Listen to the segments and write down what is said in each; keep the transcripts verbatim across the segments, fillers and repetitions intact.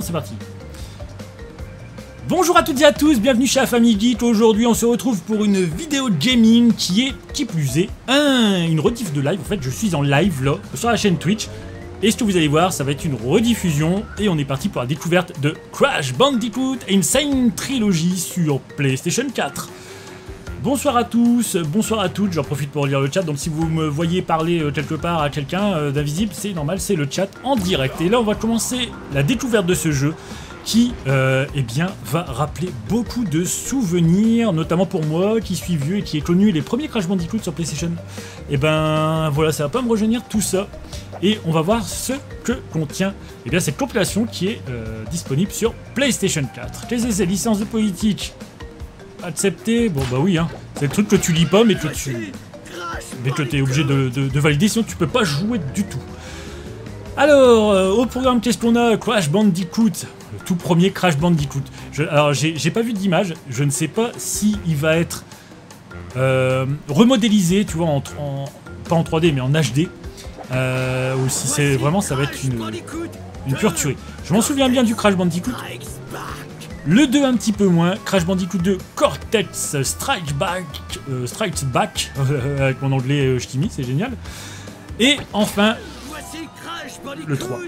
c'est parti. Bonjour à toutes et à tous, bienvenue chez la famille Geek. Aujourd'hui on se retrouve pour une vidéo de gaming qui est, qui plus est, un, une rediff de live. En fait je suis en live là, sur la chaîne Twitch. Et ce que vous allez voir, ça va être une rediffusion. Et on est parti pour la découverte de Crash Bandicoot Insane Trilogy sur PlayStation quatre. Bonsoir à tous, bonsoir à toutes, j'en profite pour lire le chat. Donc si vous me voyez parler quelque part à quelqu'un euh, d'invisible, c'est normal, c'est le chat en direct. Et là on va commencer la découverte de ce jeu qui euh, eh bien, va rappeler beaucoup de souvenirs, notamment pour moi qui suis vieux et qui ai connu les premiers Crash Bandicoot sur PlayStation. Et ben voilà, ça va pas me rejaunir tout ça. Et on va voir ce que contient eh bien, cette compilation qui est euh, disponible sur PlayStation quatre. Qu'est-ce que c'est, licence de politique accepté? Bon bah oui, hein. C'est le truc que tu lis pas mais que tu mais que t'es obligé de, de, de valider, sinon tu peux pas jouer du tout. Alors, euh, au programme, qu'est-ce qu'on a? Crash Bandicoot, le tout premier Crash Bandicoot. Je, alors, j'ai pas vu d'image, je ne sais pas si il va être euh, remodélisé, tu vois, en, en, pas en trois D, mais en H D. Euh, ou si c'est vraiment, ça va être une, une pure tuerie. Je m'en souviens bien du Crash Bandicoot. Le deux un petit peu moins. Crash Bandicoot deux, Cortex Strikes Back, euh, Strikes Back, avec mon anglais euh, ch'timi, c'est génial. Et enfin, le trois.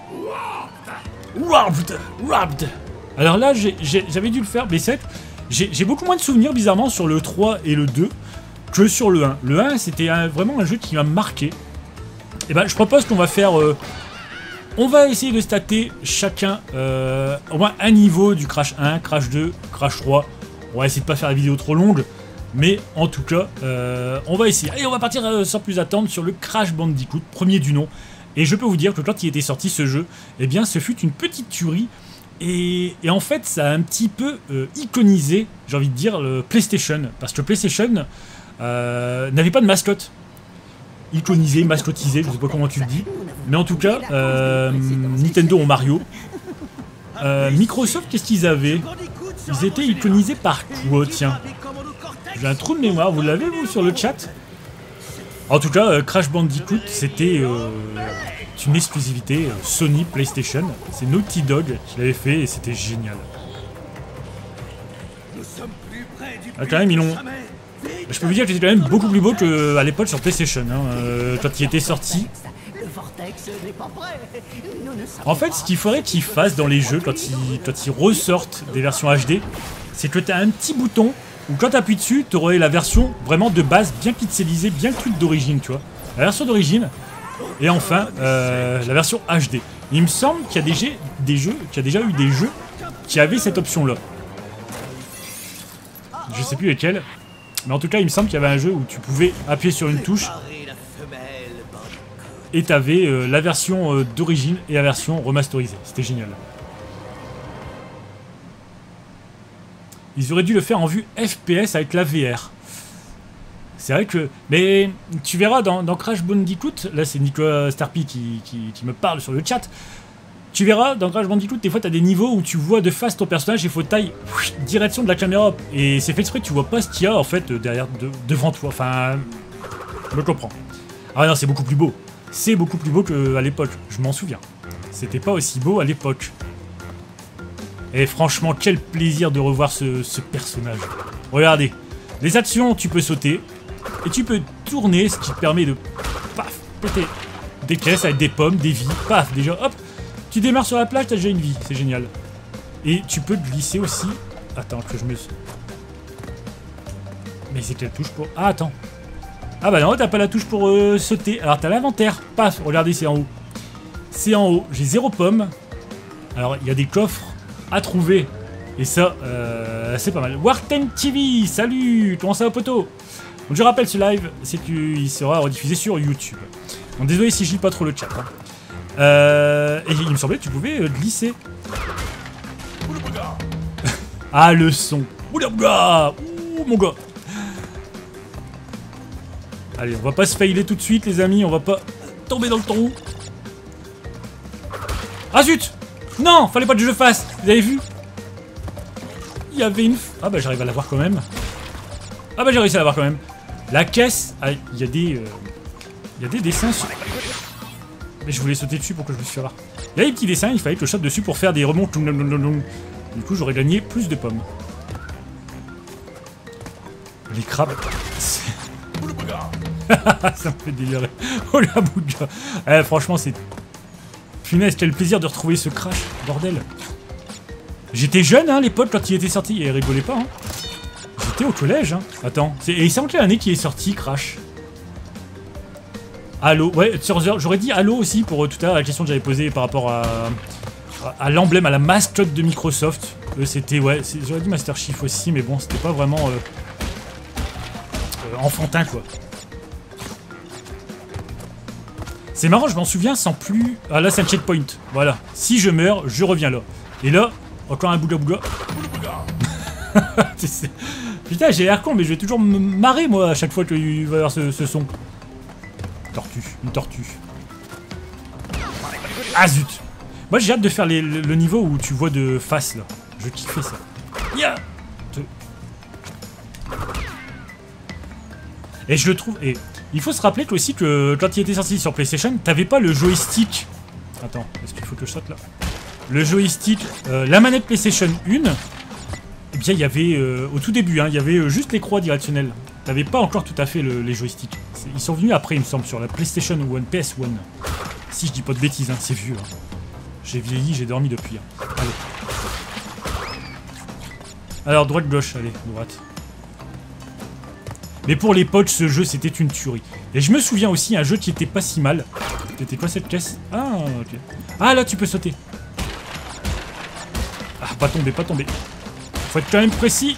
Warped, Warped. Alors là, j'avais dû le faire, mais c'est j'ai beaucoup moins de souvenirs bizarrement sur le trois et le deux que sur le un. Le un, c'était vraiment un jeu qui m'a marqué. Et ben, je propose qu'on va faire... Euh, on va essayer de stater chacun euh, au moins un niveau du Crash un, Crash deux, Crash trois. On va essayer de pas faire la vidéo trop longue. Mais en tout cas, euh, on va essayer. Allez, on va partir euh, sans plus attendre sur le Crash Bandicoot, premier du nom. Et je peux vous dire que quand il était sorti ce jeu, eh bien ce fut une petite tuerie. Et, et en fait, ça a un petit peu euh, iconisé, j'ai envie de dire, le PlayStation. Parce que PlayStation euh, n'avait pas de mascotte. Iconisé, mascotisé, je sais pas comment tu le dis. Mais en tout cas, euh, Nintendo ont Mario. Euh, Microsoft, qu'est-ce qu'ils avaient? Ils étaient iconisés par quoi, tiens? J'ai un trou de mémoire, vous l'avez vous sur le chat? En tout cas, euh, Crash Bandicoot, c'était euh, une exclusivité euh, Sony PlayStation. C'est Naughty Dog qui l'avait fait et c'était génial. Ah, quand même, ils l'ont... Je peux vous dire que c'était quand même beaucoup plus beau qu'à l'époque sur PlayStation, hein, euh, quand il était sorti. En fait, ce qu'il faudrait qu'ils fassent dans les jeux, quand ils, quand ils ressortent des versions H D, c'est que tu as un petit bouton où quand tu appuies dessus, tu aurais la version vraiment de base, bien pixelisée, bien truc d'origine, tu vois. La version d'origine, et enfin, euh, la version H D. Il me semble qu'il y a des jeux, des jeux, qu'il y a déjà eu des jeux qui avaient cette option-là. Je sais plus lesquels. Mais en tout cas, il me semble qu'il y avait un jeu où tu pouvais appuyer sur une touche et tu avais euh, la version euh, d'origine et la version remasterisée. C'était génial. Ils auraient dû le faire en vue F P S avec la V R. C'est vrai que... Mais tu verras dans, dans Crash Bandicoot, là c'est Nicolas Starpy qui, qui, qui me parle sur le chat. Tu verras, dans Crash Bandicoot, des fois, tu as des niveaux où tu vois de face ton personnage et il faut taille direction de la caméra. Et c'est fait exprès, tu vois pas ce qu'il y a, en fait, derrière, de, devant toi. Enfin, je me comprends. Ah non, c'est beaucoup plus beau. C'est beaucoup plus beau qu'à l'époque, je m'en souviens. C'était pas aussi beau à l'époque. Et franchement, quel plaisir de revoir ce, ce personnage. Regardez, les actions, tu peux sauter. Et tu peux tourner, ce qui te permet de, paf, péter des caisses avec des pommes, des vies, paf, déjà, hop. Tu démarres sur la plage, t'as déjà une vie, c'est génial. Et tu peux glisser aussi... Attends, que je me... Mais c'est quelle touche pour... Ah, attends. Ah bah non, t'as pas la touche pour euh, sauter. Alors t'as l'inventaire. Paf, regardez, c'est en haut. C'est en haut. J'ai zéro pomme. Alors, il y a des coffres à trouver. Et ça, euh, c'est pas mal. Warten T V, salut. Comment ça va, poteau? Donc je rappelle, ce live, c'est qu'il sera rediffusé sur YouTube. Donc désolé si je lis pas trop le chat. Hein. Euh, et il me semblait que tu pouvais euh, glisser. Ah, le son. Ouh mon gars. Allez, on va pas se failer tout de suite, les amis. On va pas tomber dans le trou. Ah zut! Non, fallait pas que je fasse. Vous avez vu? Il y avait une... Ah bah j'arrive à la voir quand même. Ah bah j'ai réussi à la voir quand même. La caisse... Ah, il y a des... Euh... Il y a des dessins sur... Et je voulais sauter dessus pour que je me fasse là. Il y a des petits dessins, il fallait que je saute dessus pour faire des remontes. Du coup, j'aurais gagné plus de pommes. Les crabes. Ça me fait délirer. Oh la bouga. Eh, franchement, c'est... Punaise, quel plaisir de retrouver ce Crash, bordel. J'étais jeune, hein, les potes, quand il était sorti. Et rigolez pas, hein. J'étais au collège, hein. Attends. Et c'est en quelle année qu'il est sorti, Crash? Halo. Ouais, j'aurais dit Halo aussi pour euh, tout à l'heure la question que j'avais posée par rapport à, à, à l'emblème, à la mascotte de Microsoft. Euh, c'était, ouais, j'aurais dit Master Chief aussi, mais bon, c'était pas vraiment euh, euh, enfantin, quoi. C'est marrant, je m'en souviens sans plus... Ah, là, c'est un checkpoint. Voilà. Si je meurs, je reviens là. Et là, encore un bouga bouga. Putain, j'ai l'air con, mais je vais toujours me marrer, moi, à chaque fois qu'il va y avoir ce, ce son. Tortue, une tortue. Ah zut! Moi j'ai hâte de faire les, le, le niveau où tu vois de face là. Je kiffe ça. Yeah. Et je le trouve. Et il faut se rappeler que aussi que quand il était sorti sur PlayStation, t'avais pas le joystick. Attends, est-ce qu'il faut que je saute là? Le joystick, euh, la manette PlayStation un. Eh bien, il y avait euh, au tout début, hein, il y avait euh, juste les croix directionnelles. T'avais pas encore tout à fait le, les joysticks. Ils sont venus après, il me semble, sur la PlayStation un, P S un. Si je dis pas de bêtises, hein, c'est vieux. Hein. J'ai vieilli, j'ai dormi depuis. Hein. Allez. Alors, droite-gauche, allez, droite. Mais pour les potes, ce jeu, c'était une tuerie. Et je me souviens aussi, un jeu qui était pas si mal. C'était quoi cette caisse? Ah, ok. Ah, là, tu peux sauter. Ah, pas tomber, pas tomber. Faut être quand même précis.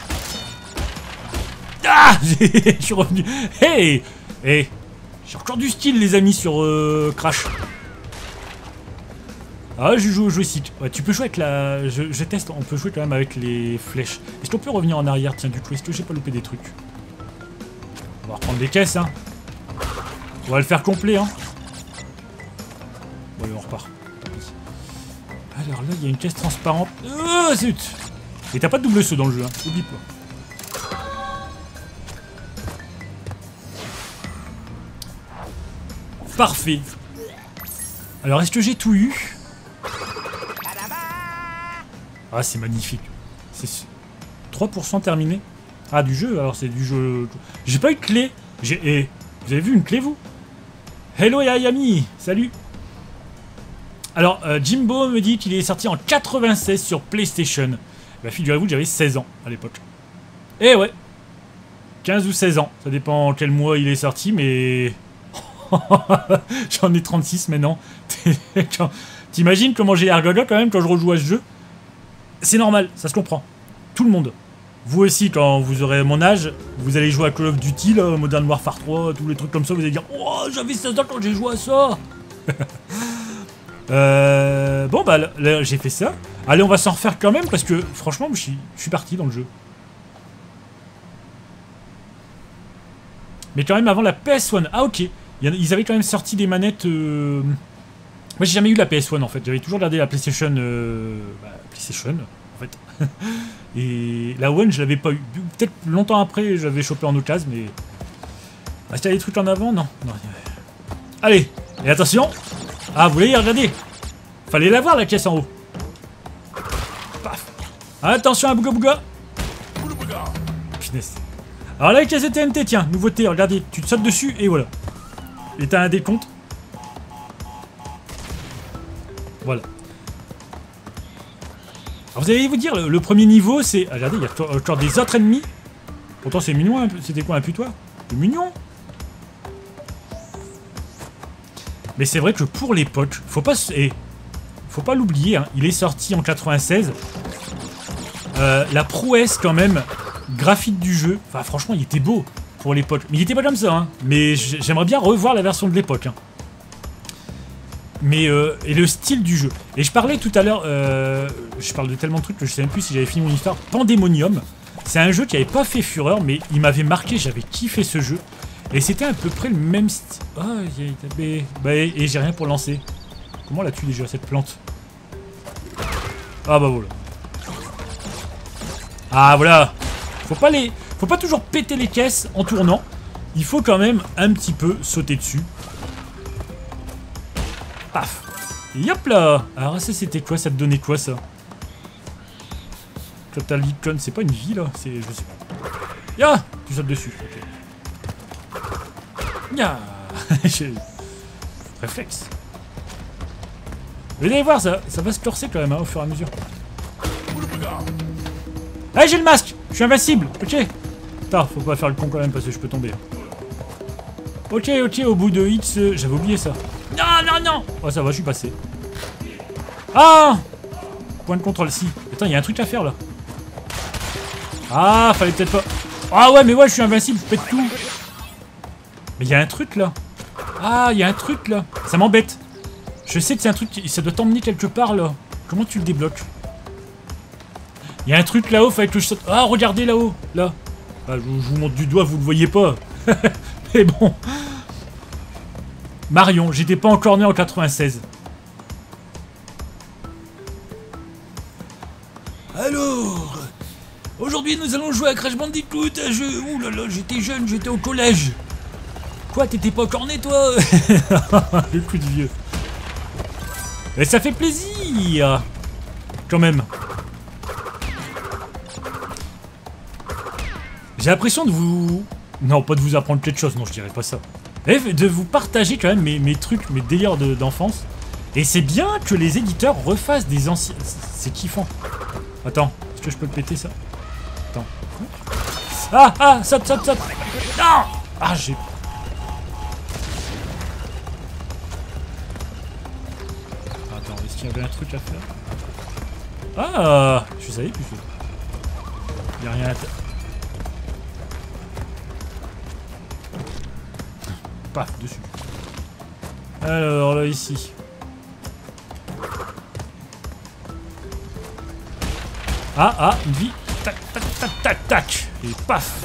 Ah, je suis revenu. Hey, hey. J'ai encore du style, les amis, sur euh, Crash. Ah, je joue au joystick. Ouais, tu peux jouer avec la... Je, je teste, on peut jouer quand même avec les flèches. Est-ce qu'on peut revenir en arrière, tiens, du coup? Est-ce que j'ai pas loupé des trucs? On va reprendre des caisses, hein. On va le faire complet, hein. Bon, allez, on repart. Alors là, il y a une caisse transparente. Oh, zut. Et t'as pas de double saut dans le jeu, hein. Oublie pas. Parfait. Alors, est-ce que j'ai tout eu? Ah, c'est magnifique. C'est trois pour cent terminé. Ah, du jeu, alors c'est du jeu... J'ai pas eu de clé. J'ai... Eh, vous avez vu une clé, vous? Hello, Yami. Salut. Alors, euh, Jimbo me dit qu'il est sorti en quatre-vingt-seize sur PlayStation. Bah, figurez-vous que j'avais seize ans à l'époque. Eh ouais. quinze ou seize ans. Ça dépend quel mois il est sorti, mais... J'en ai trente-six maintenant. T'imagines comment j'ai l'air gaga quand même quand je rejoue à ce jeu? C'est normal, ça se comprend. Tout le monde. Vous aussi, quand vous aurez mon âge, vous allez jouer à Call of Duty, là, Modern Warfare trois, tous les trucs comme ça, vous allez dire « Oh, j'avais seize ans quand j'ai joué à ça !» euh, Bon, bah, là, là j'ai fait ça. Allez, on va s'en refaire quand même, parce que, franchement, je suis, je suis parti dans le jeu. Mais quand même avant la P S un. Ah, ok. Ils avaient quand même sorti des manettes... Euh... Moi, j'ai jamais eu la P S un, en fait. J'avais toujours gardé la PlayStation... Euh... Bah, PlayStation, en fait. Et la One, je l'avais pas eu. Peut-être longtemps après, je l'avais chopé en occasion, mais... Ah, c'était des trucs en avant? Non. Non. Allez. Et attention. Ah, vous voulez regarder? Fallait la voir, la caisse en haut. Paf. Attention à Bouga Bouga. Punaise. Alors là, la caisse de T N T, tiens, nouveauté, regardez. Tu te sautes dessus, et voilà. Et t'as un décompte. Voilà. Alors vous allez vous dire, le, le premier niveau, c'est... Ah, regardez, il y a encore des autres ennemis. Pourtant, c'est mignon, c'était quoi, un putois? C'est mignon. Mais c'est vrai que pour l'époque, faut pas... Eh, faut pas l'oublier, hein, il est sorti en quatre-vingt-seize. Euh, la prouesse, quand même, graphique du jeu. Enfin, franchement, il était beau pour l'époque. Mais il était pas comme ça, hein. Mais j'aimerais bien revoir la version de l'époque, hein. Mais euh, et le style du jeu. Et je parlais tout à l'heure, euh, je parle de tellement de trucs que je sais même plus si j'avais fini mon histoire. Pandemonium, c'est un jeu qui avait pas fait fureur, mais il m'avait marqué, j'avais kiffé ce jeu. Et c'était à peu près le même style. Oh, et, bah, et, et j'ai rien pour lancer. Comment la tue déjà cette plante? Ah bah voilà. Ah voilà. Faut pas les, faut pas toujours péter les caisses en tournant. Il faut quand même un petit peu sauter dessus. Paf. Et hop là. Alors ça c'était quoi? Ça te donnait quoi ça? Quand t'as l'icône, c'est pas une vie là? C'est... je sais pas. Ya. Tu sautes dessus. Ok. Ya. Réflexe. Vous allez voir, ça, ça va se corser quand même hein, au fur et à mesure. Ah, j'ai le masque. Je suis invincible. Ok. Putain, faut pas faire le con quand même parce que je peux tomber. Ok, ok, au bout de X... Euh, j'avais oublié ça. Non, non, non. Oh, ça va, je suis passé. Ah. Point de contrôle, si. Attends, il y a un truc à faire, là. Ah, fallait peut-être pas... Ah ouais, mais ouais, je suis invincible, je pète tout. Mais il y a un truc, là. Ah, il y a un truc, là. Ça m'embête. Je sais que c'est un truc... Qui... Ça doit t'emmener quelque part, là. Comment tu le débloques? Il y a un truc là-haut, fallait que je saute... Ah, regardez là-haut, là. Ah, je, je vous montre du doigt, vous le voyez pas. Mais bon. Marion, j'étais pas encore né en quatre-vingt-seize. Alors, aujourd'hui nous allons jouer à Crash Bandicoot, un jeu... Ouh là là, j'étais jeune, j'étais au collège. Quoi, t'étais pas encore né toi? Le coup de vieux. Mais ça fait plaisir. Quand même. J'ai l'impression de vous... Non, pas de vous apprendre quelque chose, non, je dirais pas ça. Mais de vous partager quand même mes, mes trucs, mes délires d'enfance. De, Et c'est bien que les éditeurs refassent des anciens... C'est kiffant. Attends, est-ce que je peux le péter ça? Attends. Ah, ah, saute, saute, saute. Non. Ah, j'ai... Attends, est-ce qu'il y avait un truc à faire? Ah, je savais plus. Il n'y a rien à faire. Paf, dessus. Alors là, ici. Ah, ah, une vie. Tac, tac, tac, tac, tac. Et paf.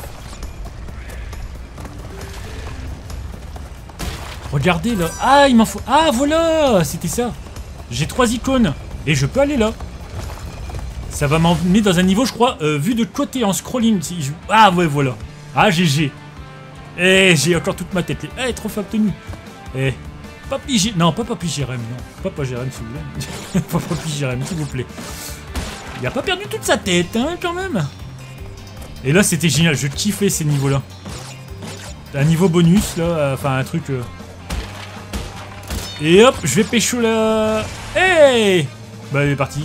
Regardez là. Ah, il m'en faut... Ah, voilà. C'était ça. J'ai trois icônes. Et je peux aller là. Ça va m'emmener dans un niveau, je crois, euh, vu de côté en scrolling. Si je... Ah, ouais, voilà. Ah, G G. Eh, j'ai encore toute ma tête. Eh, trophée obtenu. Eh, Papy Jérém. Non, pas Papy Jérém, non. Papa Jérém, s'il vous plaît. Pas Papy Jérém, s'il vous plaît. Il a pas perdu toute sa tête, hein, quand même. Et là, c'était génial. Je kiffais ces niveaux-là. Un niveau bonus, là. Enfin, un truc... Euh... Et hop, je vais pécho la... Hey. Bah, il est parti.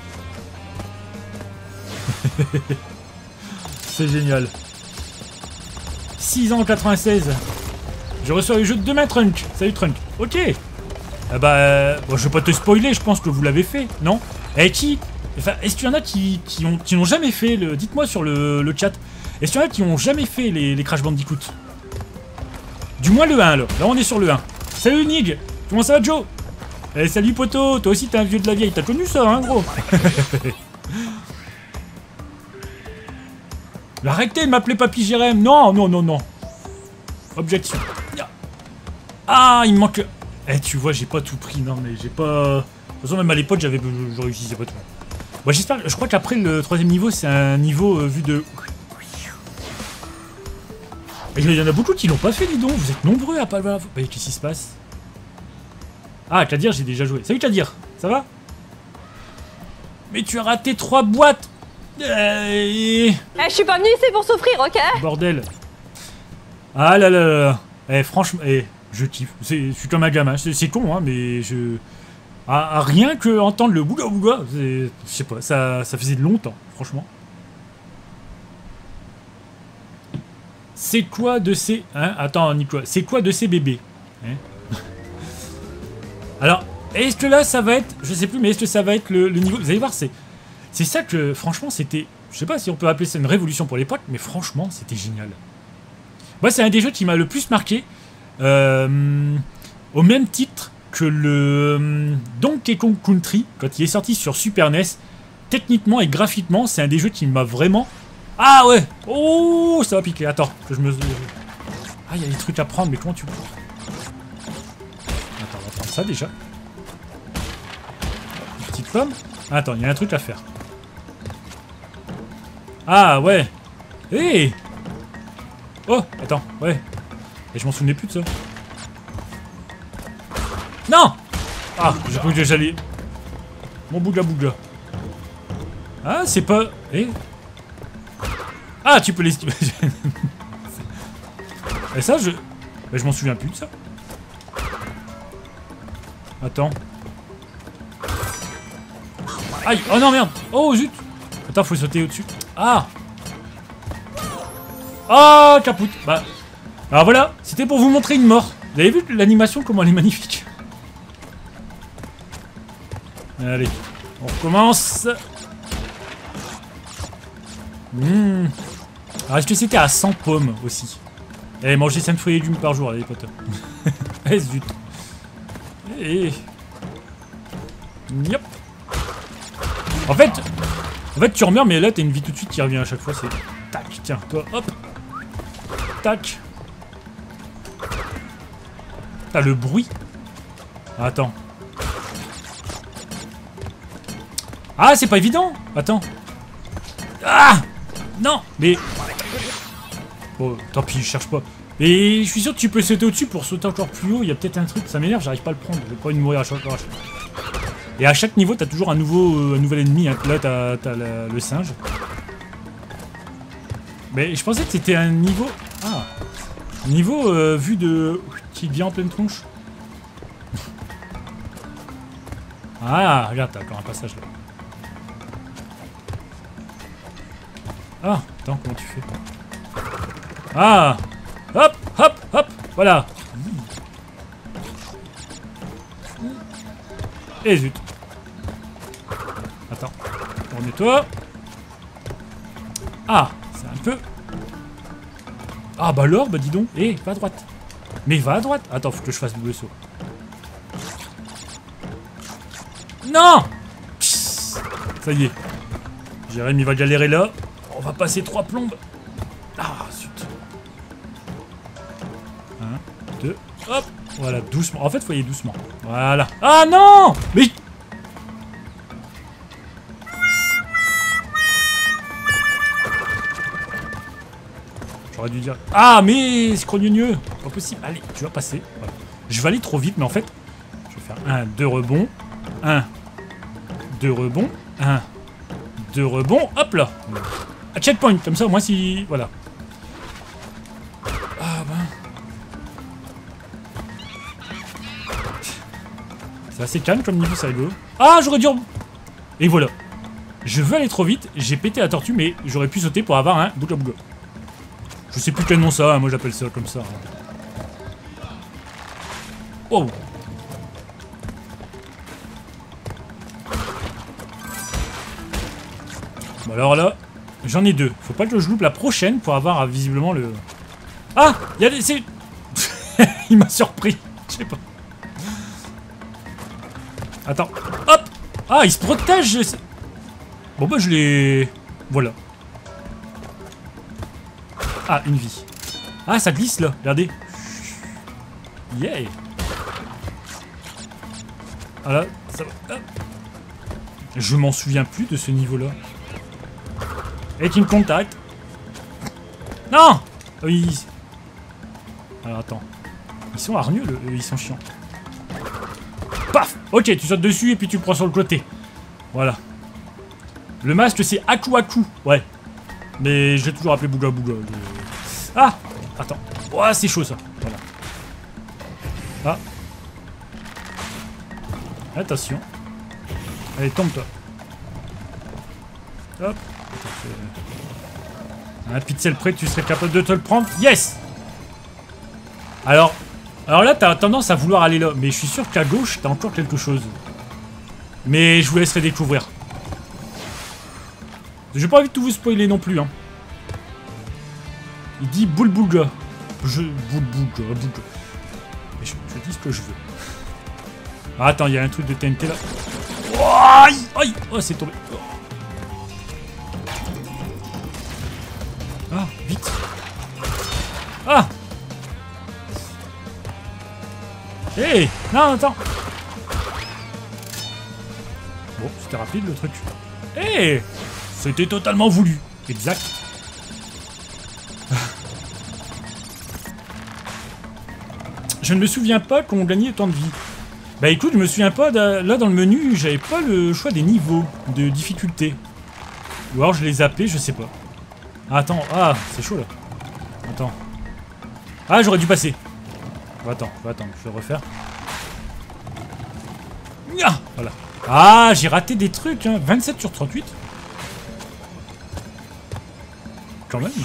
C'est génial. six ans quatre-vingt-seize. Je reçois le jeu de demain, Trunk. Salut, Trunk. Ok. Ah bah, euh, bon, je vais pas te spoiler, je pense que vous l'avez fait, non? Eh, qui... Enfin, est-ce qu'il y en a qui, qui ont qui n'ont jamais fait le... Dites-moi sur le, le chat. Est-ce qu'il y en a qui ont jamais fait les, les Crash Bandicoot? Du moins le un, là. Là, on est sur le un. Salut, Nig. Comment ça va, Joe? Eh, salut, poteau. Toi aussi, t'es un vieux de la vieille. T'as connu ça, hein, gros? Arrêtez de m'appeler Papy Jérém. Non, non, non, non. Objection. Ah, il me manque... Eh, tu vois, j'ai pas tout pris. Non, mais j'ai pas... De toute façon, même à l'époque, j'avais... Je réussissais pas tout. Bon, j'espère... Je crois qu'après le troisième niveau, c'est un niveau euh, vu de... Et il y en a beaucoup qui l'ont pas fait, dis donc. Vous êtes nombreux à pas... Bah, qu'est-ce qui se passe? Ah, Kadir, j'ai déjà joué. Salut, Kadir. Ça va? Mais tu as raté trois boîtes. Euh... Eh, je suis pas venu ici pour souffrir, ok? Bordel. Ah là là là. Eh, franchement, eh, je kiffe. Je suis comme un gamin. C'est con, hein, mais je... À, à rien que entendre le bouga bouga, je sais pas, ça, ça faisait longtemps, franchement. C'est quoi de ces... Hein, attends, Nicolas. C'est quoi de ces bébés, hein? Alors, est-ce que là, ça va être... Je sais plus, mais est-ce que ça va être le, le niveau... Vous allez voir, c'est... C'est ça que, franchement, c'était... Je sais pas si on peut appeler ça une révolution pour l'époque, mais franchement, c'était génial. Moi, c'est un des jeux qui m'a le plus marqué. Euh, au même titre que le euh, Donkey Kong Country, quand il est sorti sur Super N E S. Techniquement et graphiquement, c'est un des jeux qui m'a vraiment... Ah ouais! Oh, ça va piquer. Attends, que je me... Ah, il y a des trucs à prendre, mais comment tu... Attends, on va prendre ça, déjà. Une petite pomme. Attends, il y a un truc à faire. Ah, ouais. Hé hey. Oh, attends, ouais. Et je m'en souvenais plus de ça. Non. Ah, j'ai cru que j'allais... Mon bouga bouga. Ah, c'est pas... Eh ah, tu peux les... Et ça, je... Mais je m'en souviens plus de ça. Attends. Aïe. Oh non, merde. Oh, zut. Attends, faut sauter au-dessus. Ah. Oh, capoute. Bah... Alors voilà, c'était pour vous montrer une mort. Vous avez vu l'animation, comment elle est magnifique. Allez, on recommence. Mmh. Alors est-ce que c'était à cent pommes aussi? Eh, manger cinq fruits et légumes par jour, allez potes. Eh zut. Eh. Yep. En fait, en fait tu remeurs, mais là t'as une vie tout de suite qui revient à chaque fois, c'est... Tac, tiens, toi, hop. Tac. T'as le bruit. Attends. Ah, c'est pas évident. Attends. Ah non, mais... Bon, tant pis, je cherche pas. Et je suis sûr que tu peux sauter au-dessus pour sauter encore plus haut. Il y a peut-être un truc, ça m'énerve, j'arrive pas à le prendre. J'ai pas envie de mourir à chaque fois. Et à chaque niveau, t'as toujours un nouveau, euh, un nouvel ennemi. Hein. Là, t'as t'as le singe. Mais je pensais que c'était un niveau... Ah. Niveau euh, vu de... qui vient en pleine tronche. Ah, regarde, t'as encore un passage là. Ah, attends, comment tu fais? Ah! Hop, hop, hop, voilà. Et zut. Attends, remets-toi. Ah, c'est un peu... Ah bah alors, bah dis donc. Eh, va à droite. Mais va à droite. Attends, faut que je fasse double saut. Non! Psst. Ça y est. Jérémy va galérer là. On va passer trois plombes. Ah, zut. Un, deux, hop. Voilà, doucement. En fait, faut y aller doucement. Voilà. Ah non! Mais... J'aurais dû dire... Ah, mais c'est crogneux. Pas possible. Allez, tu vas passer. Voilà. Je vais aller trop vite, mais en fait... Je vais faire un, deux rebonds. Un, deux rebonds. Un, deux rebonds. Hop là. À checkpoint, comme ça, moi si... Voilà. Ah ben... C'est assez calme comme niveau, c'est rigolo. Ah, j'aurais dû... Et voilà. Je veux aller trop vite, j'ai pété la tortue, mais j'aurais pu sauter pour avoir un bouga bouga. Je sais plus quel nom ça, hein, moi j'appelle ça comme ça. Oh. Bon alors là, j'en ai deux. Faut pas que je loupe la prochaine pour avoir euh, visiblement le... Ah, il y a des... C'est... Il m'a surpris. Je sais pas. Attends. Hop. Ah, il se protège. Bon bah je l'ai... Voilà. Ah, une vie. Ah, ça glisse là. Regardez. Yeah. Ah là, ça va. Hop. Je m'en souviens plus de ce niveau-là. Et tu me contactes. Non. Oui. Alors attends. Ils sont hargneux, le... ils sont chiants. Paf. Ok, tu sautes dessus et puis tu prends sur le côté. Voilà. Le masque c'est Aku Aku. Ouais. Mais j'ai toujours appelé Bouga Bouga. Je... Ah. Attends. Oh, c'est chaud ça. Voilà. Ah. Attention. Allez, tombe-toi. Hop. Un pixel près, tu serais capable de te le prendre. Yes. Alors, alors là, t'as tendance à vouloir aller là. Mais je suis sûr qu'à gauche, t'as encore quelque chose. Mais je vous laisserai découvrir. J'ai pas envie de tout vous spoiler non plus. Hein. Il dit boule boulga. Je... Boule boulga, boulga. Mais je, je dis ce que je veux. Ah, attends, il y a un truc de T N T là. Oh, aïe, aïe. Oh, c'est tombé. Oh. Ah, vite. Ah. Hé hey. Non, attends. Bon, c'était rapide le truc. Hé hey. C'était totalement voulu. Exact. Je ne me souviens pas qu'on gagnait autant de vie. Bah écoute, je me souviens pas, là dans le menu, j'avais pas le choix des niveaux de difficulté. Ou alors je les zappé, je sais pas. Ah, attends, ah, c'est chaud là. Attends. Ah, j'aurais dû passer. Oh, attends, oh, attends, je vais refaire. Ah, voilà. Ah, j'ai raté des trucs, hein. vingt-sept sur trente-huit. Quand même.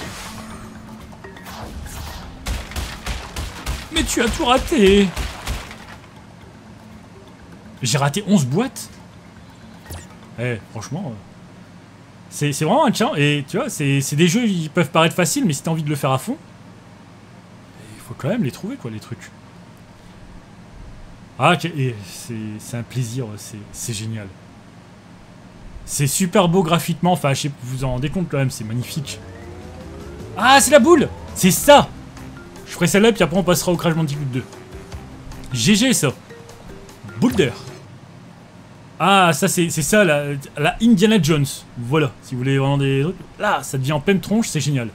Mais tu as tout raté. J'ai raté onze boîtes. Eh, franchement, c'est vraiment un challenge. Et tu vois, c'est des jeux qui peuvent paraître faciles, mais si t'as envie de le faire à fond, il faut quand même les trouver, quoi, les trucs. Ah, c'est un plaisir, c'est génial. C'est super beau graphiquement, enfin, je sais, vous vous en rendez compte quand même, c'est magnifique. Ah, c'est la boule. C'est ça. Je ferai celle-là, puis après on passera au Crash Bandicoot deux. G G, ça. Boulder. Ah, ça, c'est ça, la, la Indiana Jones. Voilà, si vous voulez vraiment des trucs. Là, ça devient en pleine tronche, c'est génial.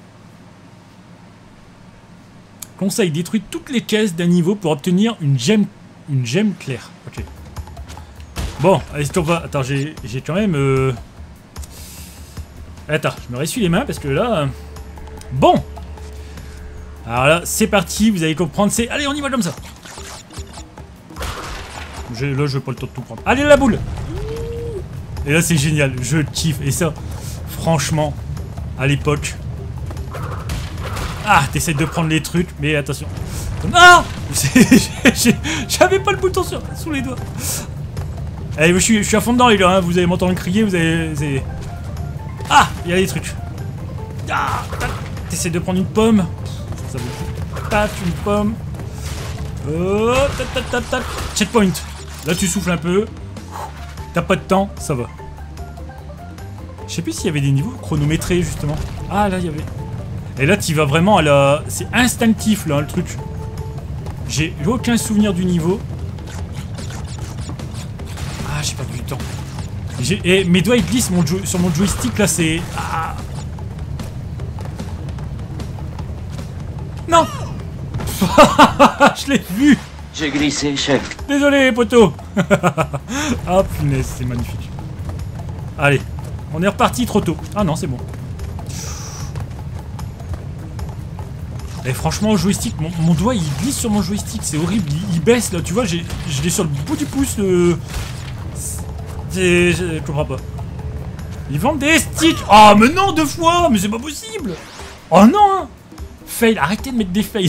Conseil, détruit toutes les caisses d'un niveau pour obtenir une gemme, une gemme claire. Ok. Bon, allez, on va. Attends, j'ai quand même... Euh... Attends, je me ressuie les mains parce que là... Euh... Bon. Alors là, c'est parti, vous allez comprendre, c'est... Allez, on y va comme ça. Là, je veux pas le temps de tout prendre. Allez, la boule. Et là, c'est génial. Je kiffe. Et ça, franchement, à l'époque... Ah, t'essaies de prendre les trucs, mais attention. Ah. J'avais pas le bouton sur, sous les doigts. Allez, je suis, je suis à fond dedans, les gars. Hein. Vous allez m'entendre crier, vous allez... Vous allez... Ah, il y a des trucs. Ah, t'essaies de prendre une pomme. Ça vaut... Tap, une pomme. Oh, tap, tap, tap, tap. Checkpoint. Là, tu souffles un peu. T'as pas de temps, ça va. Je sais plus s'il y avait des niveaux chronométrés, justement. Ah, là, il y avait... Et là, tu vas vraiment à la... C'est instinctif, là, le truc. J'ai aucun souvenir du niveau. Ah, j'ai perdu du temps. Et mes doigts, ils glissent mon jo... sur mon joystick, là, c'est... Ah. Non. Je l'ai vu. J'ai glissé, chef. Désolé, poteau. Ah, punaise, c'est magnifique. Allez, on est reparti trop tôt. Ah non, c'est bon. Et franchement, au joystick, mon, mon doigt, il glisse sur mon joystick. C'est horrible, il, il baisse, là, tu vois, je l'ai sur le bout du pouce. Le... Je comprends pas. Ils vendent des sticks. Ah, oh, mais non, deux fois. Mais c'est pas possible. Oh non, hein. Fail, arrêtez de mettre des fails.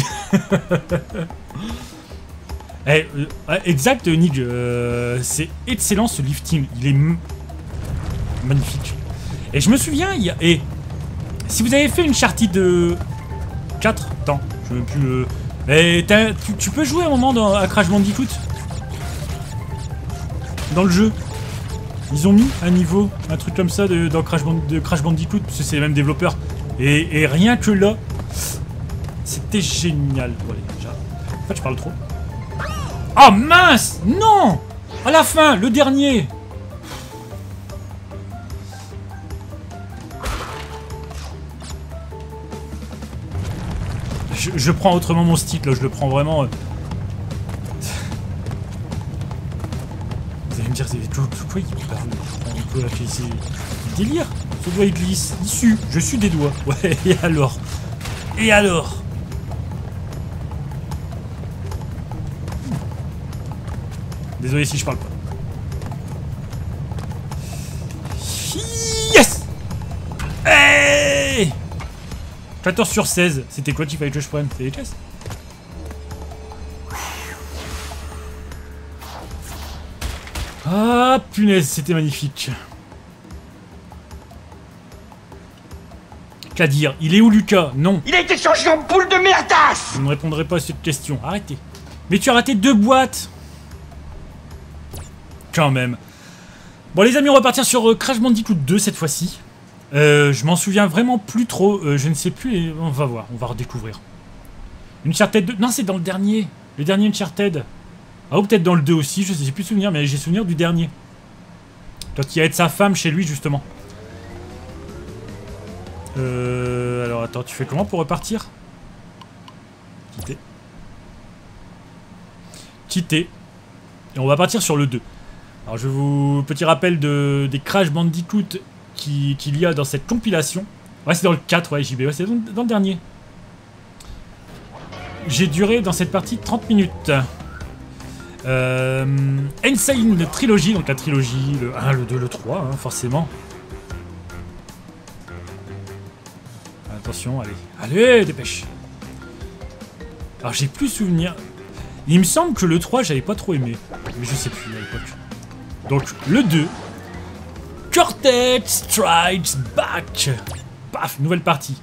Eh, euh, exact, Nick, euh, c'est excellent ce lifting, il est magnifique. Et je me souviens, il y a... Et si vous avez fait une Uncharted de quatre, attends, je veux même plus le... Mais tu, tu peux jouer un moment dans, à Crash Bandicoot dans le jeu. Ils ont mis un niveau, un truc comme ça de, dans Crash, Band, de Crash Bandicoot, parce que c'est les mêmes développeurs. Et, et rien que là, c'était génial. Bon, allez, déjà. En fait, je parle trop. Oh mince! Non! À la fin, le dernier! Je, je prends autrement mon stick, là, je le prends vraiment... Euh... Vous allez me dire, c'est quoi il parle? On peut c'est délire! Ce doigt il glisse, issu, je suis des doigts. Ouais, et alors? Et alors? Désolé si je parle pas. Yes! Hey! quatorze sur seize. C'était quoi qu'il fallait que je prenne? C'est les caisses? Ah punaise, c'était magnifique. Qu'à dire? Il est où Lucas? Non. Il a été changé en boule de merdasse! Je ne répondrai pas à cette question. Arrêtez. Mais tu as raté deux boîtes. Quand même. Bon les amis, on va partir sur euh, Crash Bandicoot deux cette fois-ci. Euh, je m'en souviens vraiment plus trop. Euh, je ne sais plus. Et on va voir. On va redécouvrir. Uncharted deux. Non, c'est dans le dernier. Le dernier Uncharted. Ah, ou peut-être dans le deux aussi. Je sais plus souvenir, mais j'ai souvenir du dernier. Quand il aide sa femme chez lui, justement. Euh, alors, attends, tu fais comment pour repartir? Quitter. Quitter. Et on va partir sur le deux. Alors je vous... Petit rappel de... des Crash Bandicoot qu'il qui y a dans cette compilation. Ouais, c'est dans le quatre, ouais, J B. Ouais, c'est dans, dans le dernier. J'ai duré dans cette partie trente minutes. Euh, Insane Trilogy, donc la trilogie, le un, le deux, le trois, hein, forcément. Attention, allez. Allez, dépêche. Alors j'ai plus souvenir. Il me semble que le trois, j'avais pas trop aimé. Mais je sais plus à l'époque. Donc le deux. Cortex Strikes Back. Paf, nouvelle partie.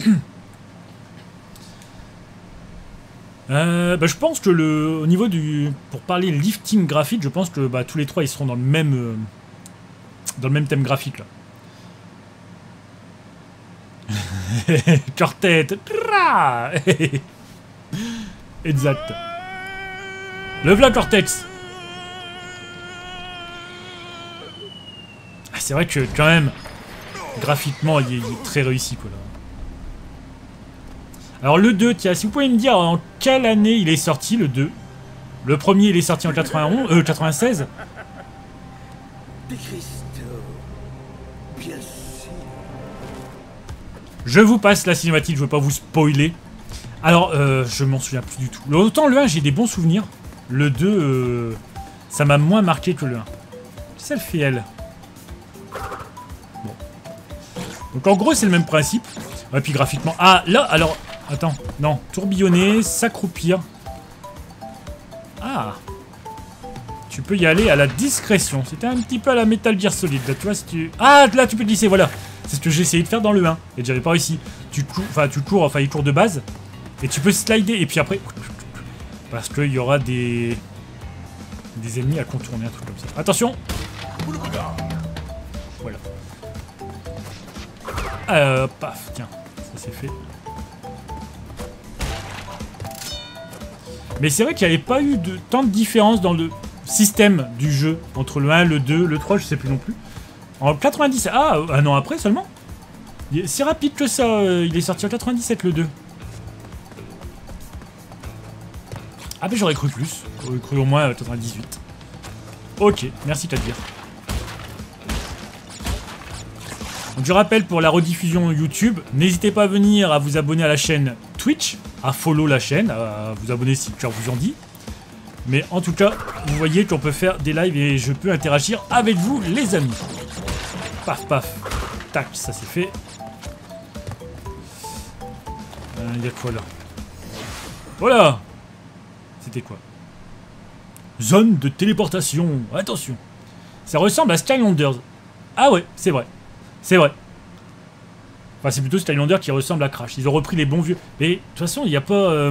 euh, bah, je pense que le, au niveau du... Pour parler lifting graphique, je pense que bah, tous les trois, ils seront dans le même... Euh, dans le même thème graphique, là. Cortex. Exact. Le v'là Cortex. Ah, c'est vrai que quand même, graphiquement, il est, il est très réussi, quoi, là. Alors le deux, tiens, si vous pouvez me dire en quelle année il est sorti, le deux. Le premier, il est sorti en quatre-vingt-onze, euh, quatre-vingt-seize. Je vous passe la cinématique, je veux pas vous spoiler. Alors, euh, je m'en souviens plus du tout. Autant le un, j'ai des bons souvenirs. Le deux, euh, ça m'a moins marqué que le un. Qu'est-ce qu'elle fait, elle? Bon. Donc en gros, c'est le même principe. Et puis graphiquement... Ah, là, alors... Attends, non. Tourbillonner, s'accroupir. Ah. Tu peux y aller à la discrétion. C'était un petit peu à la Metal Gear Solid, là, tu vois, si tu... Ah, là, tu peux glisser, voilà. C'est ce que j'ai essayé de faire dans le un. Et j'avais pas réussi. Tu cours, enfin, tu cours, enfin, il court de base. Et tu peux slider, et puis après... Parce qu'il y aura des... Des ennemis à contourner, un truc comme ça. Attention! Voilà. Euh, paf, tiens. Ça c'est fait. Mais c'est vrai qu'il n'y avait pas eu de tant de différence dans le système du jeu. Entre le un, le deux, le trois, je sais plus non plus. En quatre-vingt-dix-sept... Ah, un an après seulement? C'est rapide que ça. Il est sorti en quatre-vingt-dix-sept, le deux. Ah ben j'aurais cru plus. J'aurais cru au moins quatre-vingt-dix-huit. Ok, merci Kadir. Donc je rappelle pour la rediffusion YouTube, n'hésitez pas à venir à vous abonner à la chaîne Twitch, à follow la chaîne, à vous abonner si le cœur vous en dit. Mais en tout cas, vous voyez qu'on peut faire des lives et je peux interagir avec vous les amis. Paf paf. Tac, ça c'est fait. Il euh, y a quoi là? Voilà. C'était quoi? Zone de téléportation. Attention. Ça ressemble à Skylanders. Ah ouais, c'est vrai. C'est vrai. Enfin, c'est plutôt Skylanders qui ressemble à Crash. Ils ont repris les bons vieux... Mais de toute façon, il n'y a pas... Euh...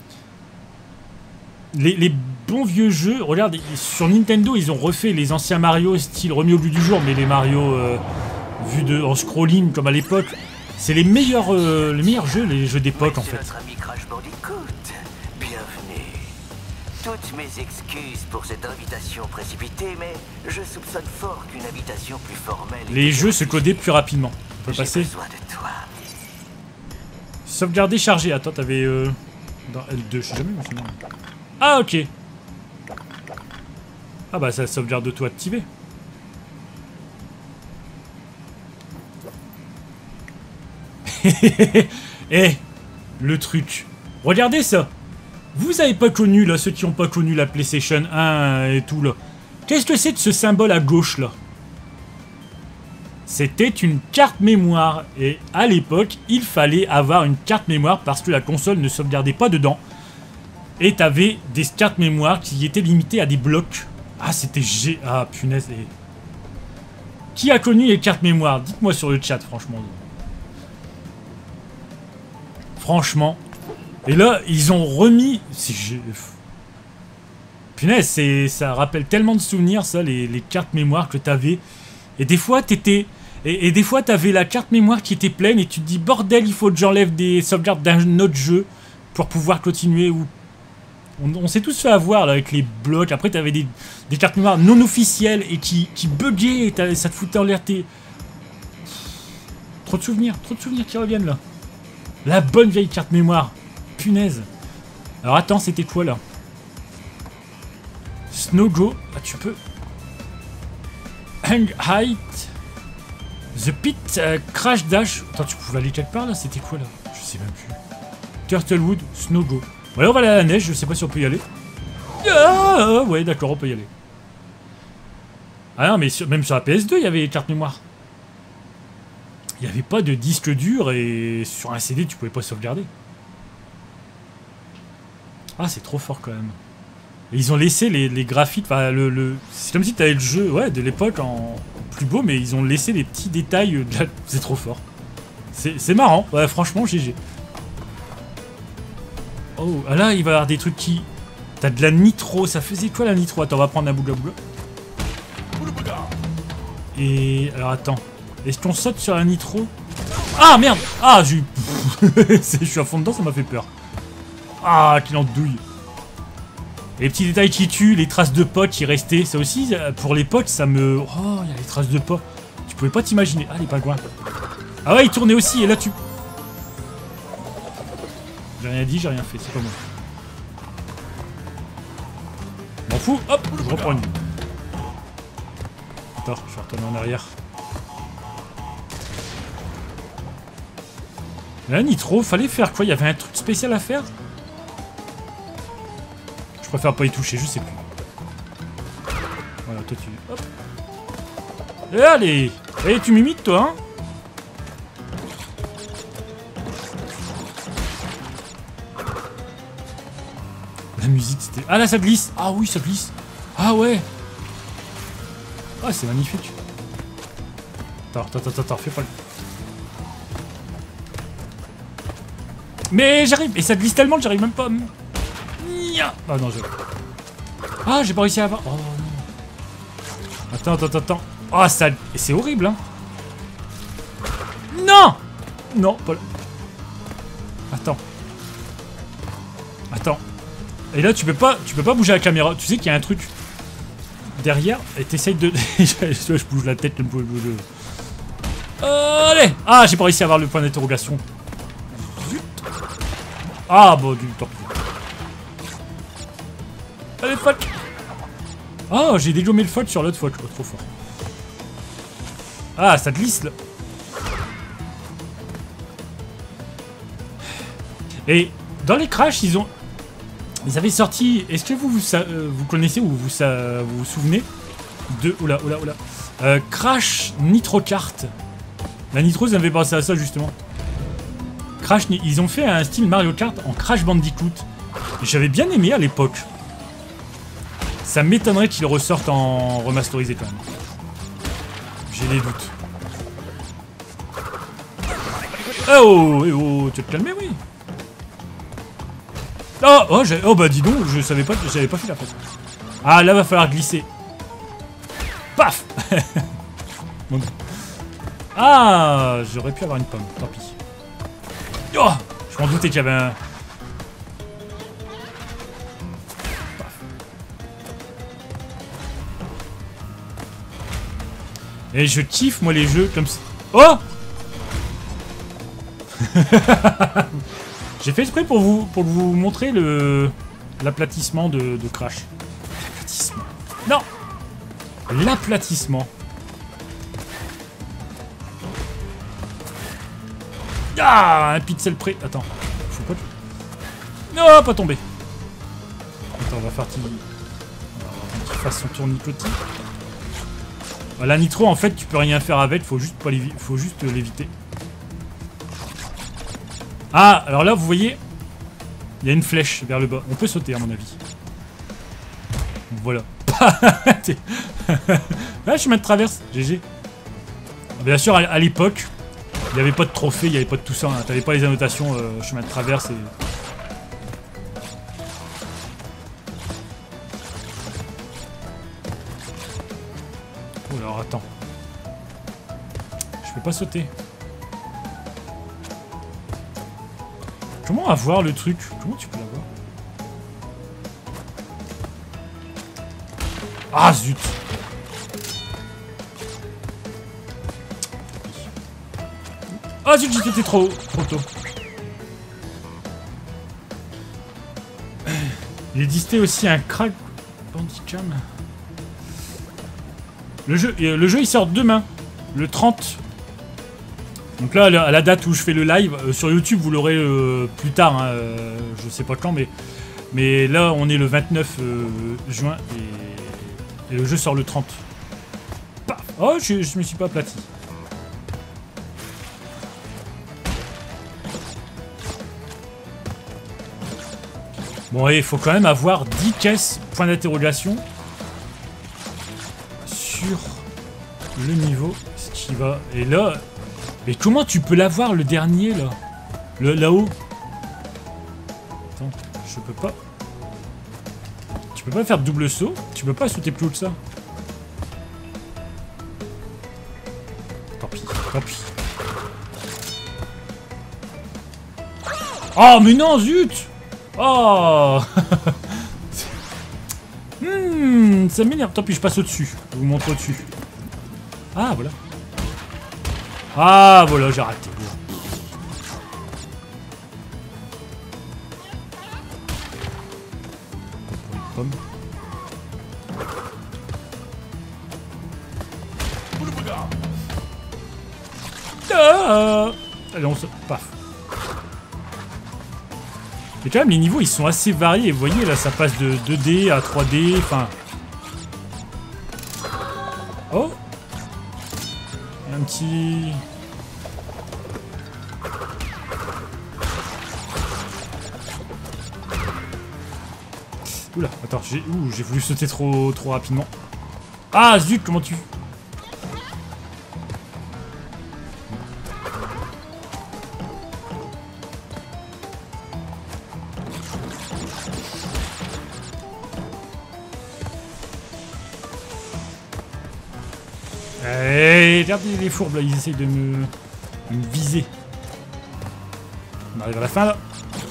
Les, les bons vieux jeux... Regarde, sur Nintendo, ils ont refait les anciens Mario style remis au but du jour, mais les Mario euh, vus de, en scrolling comme à l'époque. C'est les meilleurs, euh, les meilleurs jeux, les jeux d'époque en fait. Toutes mes excuses pour cette invitation précipitée, mais je soupçonne fort qu'une invitation plus formelle... Les jeux se codaient plus rapidement. On peut passer. Besoin de toi. Sauvegarder, charger. Attends, t'avais... Euh... Dans L deux, je sais jamais. Moi, ah, ok. Ah bah, ça sauvegarde de toi activé. Eh, le truc. Regardez ça. Vous avez pas connu, là, ceux qui ont pas connu la PlayStation un et tout, là. Qu'est-ce que c'est de ce symbole à gauche, là? C'était une carte mémoire. Et à l'époque, il fallait avoir une carte mémoire parce que la console ne sauvegardait pas dedans. Et t'avais des cartes mémoire qui étaient limitées à des blocs. Ah, c'était G... Ah, punaise. Et... Qui a connu les cartes mémoire? Dites-moi sur le chat, franchement. Franchement... Et là, ils ont remis... Punaise, c'est... ça rappelle tellement de souvenirs, ça, les, les cartes mémoire que t'avais. Et des fois, t'étais... Et, et des fois, t'avais la carte mémoire qui était pleine et tu te dis, bordel, il faut que j'enlève des sauvegardes d'un autre jeu pour pouvoir continuer. Ou... On, on s'est tous fait avoir, là, avec les blocs. Après, t'avais des, des cartes mémoire non officielles et qui, qui buggaient et ça te foutait en l'air. Tes... Trop de souvenirs, trop de souvenirs qui reviennent, là. La bonne vieille carte mémoire. Punaise. Alors attends, c'était quoi là? Snow Go. Ah, tu peux. Hang Height. The Pit. Euh, Crash Dash. Attends, tu pouvais aller quelque part là? C'était quoi là? Je sais même plus. Turtlewood. Snow Go. Bon, alors on va aller à la neige. Je sais pas si on peut y aller. Ah, ouais, d'accord, on peut y aller. Ah non, mais sur, même sur la P S deux, il y avait les cartes mémoire. Il n'y avait pas de disque dur et sur un C D, tu pouvais pas sauvegarder. Ah, c'est trop fort quand même. Et ils ont laissé les, les graphiques, enfin, le, le, c'est comme si tu avais le jeu ouais, de l'époque en plus beau, mais ils ont laissé les petits détails. De la... C'est trop fort. C'est marrant, ouais, franchement, G G. Oh, ah là, il va y avoir des trucs qui... T'as de la nitro, ça faisait quoi la nitro? Attends, on va prendre un bouga bouga. Et... Alors, attends. Est-ce qu'on saute sur la nitro? Ah, merde! Ah, j'ai... Je suis à fond dedans, ça m'a fait peur. Ah, qu'il en douille. Les petits détails qui tuent, les traces de potes qui restaient. Ça aussi, pour les potes, ça me... Oh, il y a les traces de potes. Tu pouvais pas t'imaginer. Ah, les pingouins. Ah ouais, il tournait aussi, et là, tu... J'ai rien dit, j'ai rien fait, c'est pas moi. M'en fous, hop, je reprends une. Attends, je vais retourner en arrière. Là, Nitro, fallait faire quoi? Il y avait un truc spécial à faire? Je préfère pas y toucher, je sais plus. Voilà, toi tu... Hop. Et allez! Et tu m'imites, toi, hein? La musique, c'était... Ah, là, ça glisse! Ah oui, ça glisse! Ah ouais! Ah, c'est magnifique! Attends, attends, attends, attends, fais pas le... Mais j'arrive! Et ça glisse tellement que j'arrive même pas à... Ah non, j'ai... Ah, j'ai pas réussi à avoir... Oh non! Attends, attends, attends... Oh, ça... Et c'est horrible, hein! Non! Non, pas... Attends. Attends. Et là, tu peux pas, tu peux pas bouger la caméra. Tu sais qu'il y a un truc derrière et t'essayes de... Je bouge la tête. Le... Allez! Ah, j'ai pas réussi à avoir le point d'interrogation. Ah, bon, du temps. Allez, fuck! Ah, j'ai dégommé le fuck sur l'autre fuck. Oh, trop fort. Ah, ça glisse, là. Et dans les Crash, ils ont... Ils avaient sorti... Est-ce que vous, vous, euh, vous connaissez ou vous, ça, vous vous souvenez de... Oula, oula, oula. Euh, Crash Nitro Kart. La Nitro, ça me fait penser à ça, justement. Crash, ils ont fait un style Mario Kart en Crash Bandicoot. J'avais bien aimé à l'époque. Ça m'étonnerait qu'ils ressortent en remasterisé, quand même. J'ai des doutes. Oh, oh, oh, tu vas te calmer, oui. Oh, oh, oh, bah dis donc, je savais pas, j'avais pas fait la face. Ah, là va falloir glisser. Paf. Bon. Ah, j'aurais pu avoir une pomme, tant pis. Oh, je m'en doutais qu'il y avait un... Paf. Et je kiffe, moi, les jeux comme ça. Oh. J'ai fait exprès pour vous, pour vous montrer le l'aplatissement de, de Crash. L'aplatissement. Non! L'aplatissement. Ah! Un pixel près. Attends. Faut pas... Non, pas tomber. Attends, on va faire petit... On va faire son tournicotis. La nitro, en fait, tu peux rien faire avec. Faut juste pas l'évi- faut juste l'éviter. Ah, alors là, vous voyez, il y a une flèche vers le bas. On peut sauter, à mon avis. Voilà. Là, chemin de traverse. G G. Bien sûr, à l'époque, il n'y avait pas de trophée, il n'y avait pas de tout ça. Hein. T'avais pas les annotations euh, chemin de traverse et... Oh, alors, attends. Je peux pas sauter. Comment avoir le truc? Comment tu peux l'avoir? Ah zut! Ah zut, j'étais trop, trop tôt. Il existait aussi un crack... Bandicam. Le jeu, le jeu il sort demain, le trente. Donc là, à la date où je fais le live, euh, sur YouTube, vous l'aurez euh, plus tard, hein, euh, je sais pas quand, mais, mais là, on est le vingt-neuf euh, juin et, et le jeu sort le trente. Paf. Oh, je, je me suis pas aplati. Bon, il faut quand même avoir dix caisses, point d'interrogation, sur le niveau, ce qui va. Et là, mais comment tu peux l'avoir le dernier là, le là-haut? Attends, je peux pas. Tu peux pas faire de double saut? Tu peux pas sauter plus haut que ça? Tant pis, tant pis. Oh mais non, zut! Oh. Hmm, ça m'énerve. Tant pis, je passe au-dessus. Je vous montre au-dessus. Ah, voilà. Ah, voilà, j'ai raté. Pomme. Ah. Allez, on se... Paf. Et quand même, les niveaux, ils sont assez variés. Vous voyez, là, ça passe de deux D à trois D. Enfin... Oh! Un petit... Oula, attends, j'ai ouh, j'ai voulu sauter trop, trop rapidement. Ah, zut, comment tu... Hey, regardez les fourbes là, ils essayent de me, de me viser. On arrive à la fin là.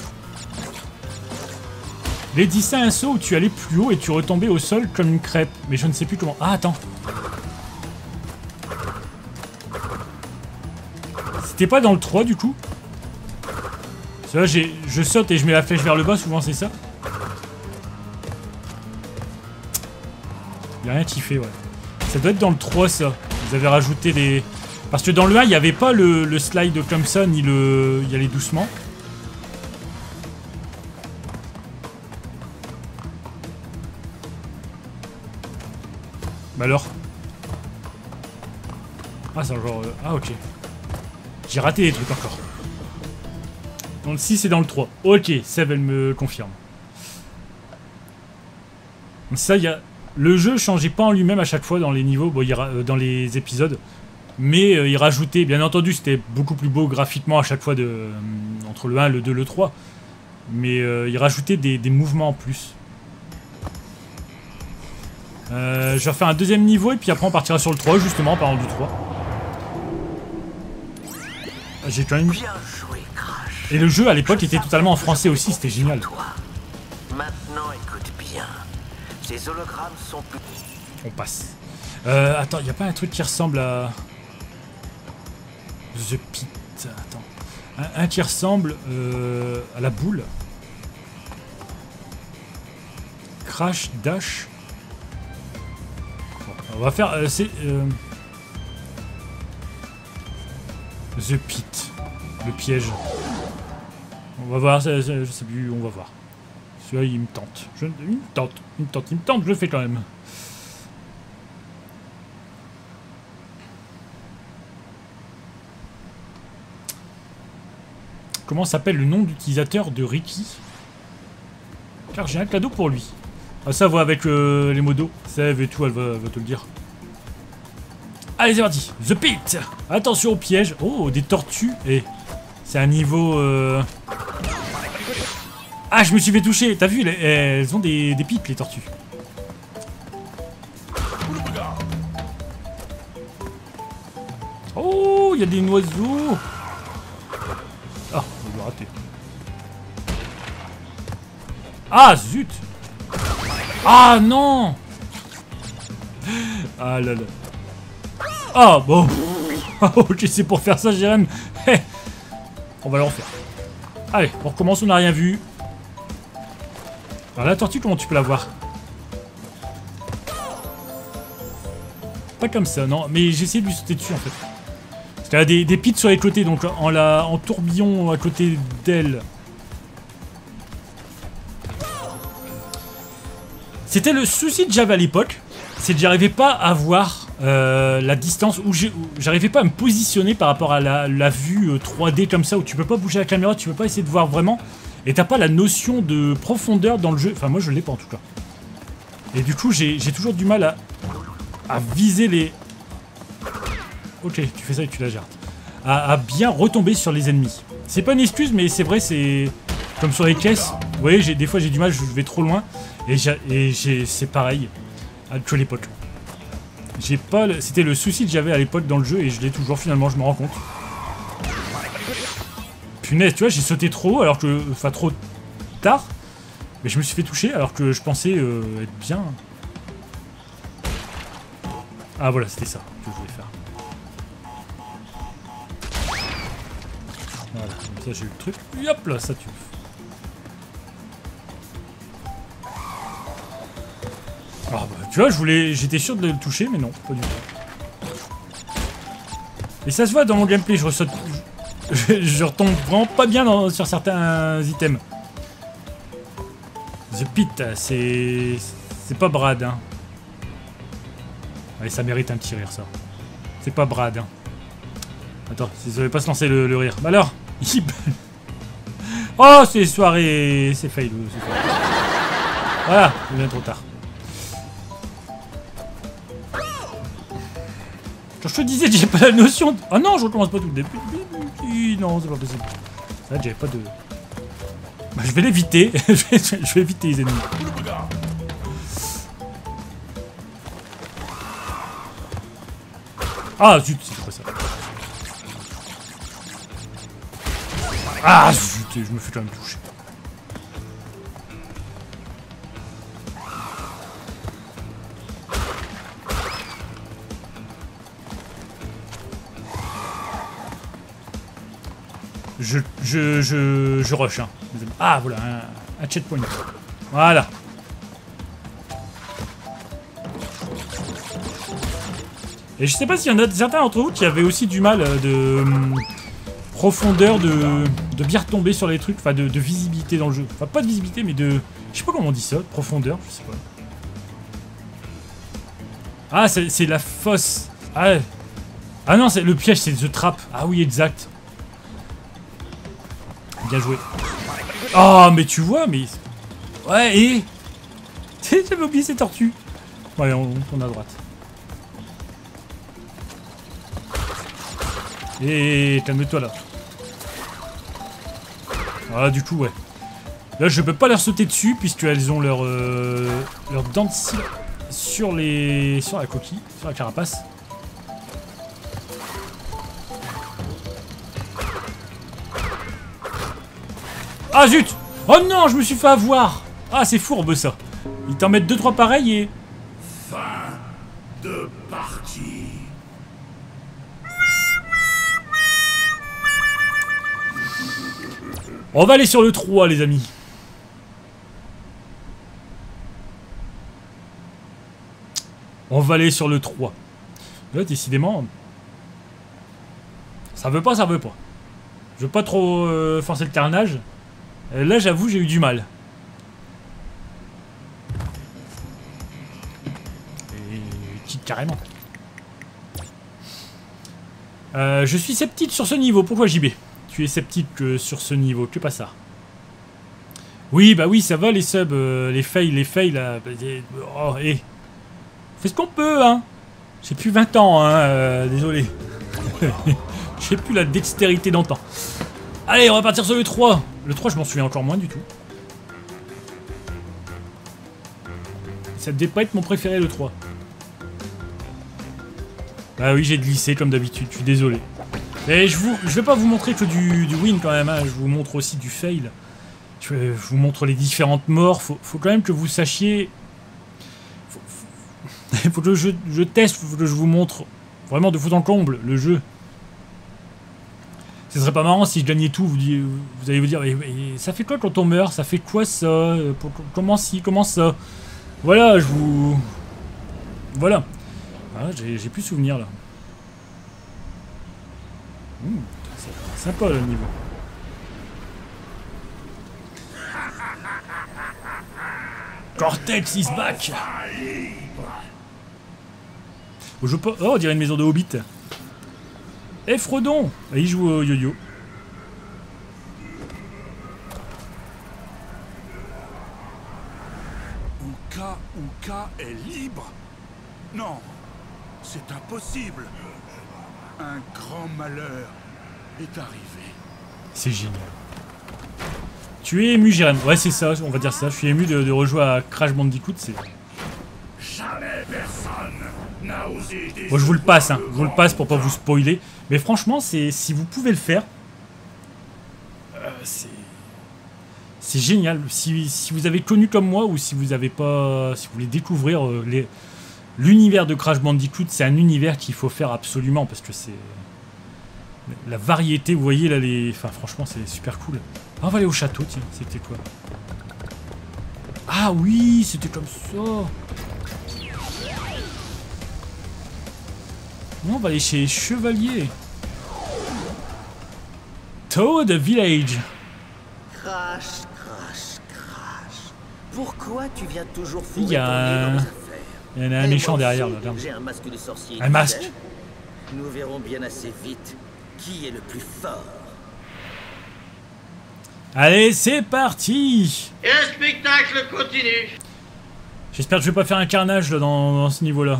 Les dix, c'est un saut où tu allais plus haut et tu retombais au sol comme une crêpe. Mais je ne sais plus comment. Ah, attends. C'était pas dans le trois du coup? C'est là, j'ai, je saute et je mets la flèche vers le bas, souvent c'est ça. Il n'y a rien qui fait, ouais. Ça doit être dans le trois, ça. Vous avez rajouté des... Parce que dans le un, il n'y avait pas le, le slide comme ça, ni le... Il y allait doucement. Bah alors. Ah, c'est genre... Euh... Ah, ok. J'ai raté des trucs encore. Dans le six et dans le trois. Ok, Seb, elle me confirme. Donc ça, il y a... Le jeu changeait pas en lui-même à chaque fois dans les niveaux, bon, il ra... dans les épisodes, mais euh, il rajoutait, bien entendu, c'était beaucoup plus beau graphiquement à chaque fois de euh, entre le un, le deux, le trois, mais euh, il rajoutait des, des mouvements en plus. Euh, je vais refaire un deuxième niveau et puis après on partira sur le trois justement en parlant du trois. J'ai quand même... Et le jeu à l'époque était totalement en français aussi, c'était génial. Maintenant écoute bien. Ces hologrammes sont plus... On passe. Euh, attends, y a pas un truc qui ressemble à... The Pit... Attends. Un, un qui ressemble euh, à la boule. Crash, dash... Bon, on va faire... Euh, c'est... Euh... The Pit. Le piège. On va voir, je sais plus, on va voir. Celui-là, il me tente. Je, il me tente, il me tente, il me tente, je le fais quand même. Comment s'appelle le nom d'utilisateur de Ricky? Car j'ai un cadeau pour lui. Ah, ça va avec euh, les modos. Sève et tout, elle va, elle va te le dire. Allez, c'est parti. The Pit. Attention au piège. Oh, des tortues. Et c'est un niveau... Euh... Ah, je me suis fait toucher. T'as vu, elles, elles ont des, des pipes, les tortues. Oh, il y a des oiseaux. Ah, on va rater. Ah, zut. Ah, non. Ah là là. Ah, bon. Ok, c'est pour faire ça, Jérém. On va le refaire. Allez, on recommence, on n'a rien vu. Alors la tortue, comment tu peux la voir? pas comme ça, non. Mais j'ai essayé de lui sauter dessus, en fait. Parce qu'elle a des, des pits sur les côtés, donc en, la, en tourbillon à côté d'elle. C'était le souci que j'avais à l'époque. C'est que j'arrivais pas à voir euh, la distance, où j'arrivais pas à me positionner par rapport à la, la vue euh, trois D comme ça, où tu peux pas bouger la caméra, tu peux pas essayer de voir vraiment, et t'as pas la notion de profondeur dans le jeu. Enfin, moi je l'ai pas en tout cas. Et du coup, j'ai toujours du mal à, à viser les... Ok, tu fais ça et tu la jartes. À, à bien retomber sur les ennemis. C'est pas une excuse, mais c'est vrai, c'est... Comme sur les caisses, vous voyez, des fois j'ai du mal, je vais trop loin, et c'est pareil que l'époque. J'ai pas... Le... C'était le souci que j'avais à l'époque dans le jeu, et je l'ai toujours finalement, je me rends compte. Punaise, tu vois, j'ai sauté trop haut, alors que... Enfin, trop tard. Mais je me suis fait toucher, alors que je pensais euh, être bien. Ah, voilà, c'était ça que je voulais faire. Voilà, comme ça j'ai eu le truc. Et hop là, ça tue. Ah bah, tu vois, je voulais, j'étais sûr de le toucher, mais non, pas du tout. Et ça se voit dans mon gameplay, je ressaute, je, je retombe vraiment pas bien dans, sur certains items. The Pit, c'est, c'est pas Brad, hein. Allez, ça mérite un petit rire, ça. C'est pas Brad, hein. Attends, ça devait pas se lancer le, le rire. Bah alors, oh, c'est soirée, c'est fail. Voilà, il vient trop tard. Quand je te disais que j'ai pas la notion de... Ah non, je recommence pas tout le début. Non, c'est pas possible. Là, j'avais pas de... Bah, je vais l'éviter. je, vais, je vais éviter les ennemis. Ah, zut, c'est pas ça. Ah, zut, je me fais quand même toucher. Je, je, je, je rush, hein. Ah, voilà, un, un checkpoint. Voilà. Et je sais pas s'il y en a certains d'entre vous qui avaient aussi du mal de hum, profondeur, de, de bien retomber sur les trucs, enfin de, de visibilité dans le jeu. Enfin, pas de visibilité, mais de... Je sais pas comment on dit ça, profondeur, je sais pas. Ah, c'est la fosse. Ah, ah non, le piège, c'est The Trap. Ah oui, exact. Bien joué. Oh, mais tu vois, mais... Ouais, et... J'avais oublié ces tortues. Ouais, on tourne à droite. Et calme-toi là. Ah, du coup, ouais. Là, je peux pas leur sauter dessus, puisqu'elles ont leur... Euh, leur dents de scie sur les... sur la coquille, sur la carapace. Ah zut! Oh non, je me suis fait avoir! Ah, c'est fourbe ça. Ils t'en mettent deux trois pareils et... Fin de partie. On va aller sur le trois, les amis. On va aller sur le trois. Là, décidément... Ça veut pas, ça veut pas. Je veux pas trop euh, forcer le carnage. Là, j'avoue, j'ai eu du mal. Et quitte carrément. Euh, je suis sceptique sur ce niveau. Pourquoi J B? Tu es sceptique euh, sur ce niveau. Que pas ça? Oui, bah oui, ça va les subs, euh, les fails, les fails là. Oh, hé. Hey. Fais ce qu'on peut, hein. J'ai plus vingt ans, hein. Euh, désolé. J'ai plus la dextérité d'antan. Allez, on va partir sur le trois. Le trois, je m'en souviens encore moins du tout. Ça devait pas être mon préféré, le trois. Bah oui, j'ai glissé comme d'habitude, je suis désolé. Et je vous, je vais pas vous montrer que du, du win quand même, hein. Je vous montre aussi du fail. Je, je vous montre les différentes morts. Faut, faut quand même que vous sachiez... Faut, faut, faut que je, je teste, faut que je vous montre vraiment de fond en comble le jeu. Ce serait pas marrant si je gagnais tout, vous, vous allez vous dire, mais, mais ça fait quoi quand on meurt? Ça fait quoi ça? Comment si? Comment ça? Voilà, je vous... Voilà. Ah, j'ai plus souvenir là. Mmh, c'est sympa le niveau. Cortex is back. Oh, je peux... oh, on dirait une maison de Hobbit. Eh, Frodon. Et il joue au yo-yo. Uka Uka est libre? Non, c'est impossible. Un grand malheur est arrivé. C'est génial. Tu es ému, Jérém. Ouais, c'est ça, on va dire ça. Je suis ému de, de rejouer à Crash Bandicoot. C'est... Jamais personne n'a osé. Bon, je vous le passe, hein. Je vous le passe pour pas vous spoiler. Mais franchement, c'est si vous pouvez le faire, euh, c'est c'est génial. Si, si vous avez connu comme moi ou si vous avez pas, si vous voulez découvrir euh, les l'univers de Crash Bandicoot, c'est un univers qu'il faut faire absolument parce que c'est la variété. Vous voyez là les, enfin franchement, c'est super cool. Ah, on va aller au château. Tiens, c'était quoi? Ah oui, c'était comme ça. Non, on va aller chez Chevalier. Toad Village. Crash, crash, crash. Pourquoi tu viens toujours Il fourrer y a ton nez dans un, nos affaires? il y en a un Et méchant moi derrière aussi, là. Regarde. J'ai un masque de sorcier. Un masque. Tu sais. Nous verrons bien assez vite qui est le plus fort. Allez, c'est parti. Et le spectacle continue. J'espère que je vais pas faire un carnage là, dans, dans ce niveau-là.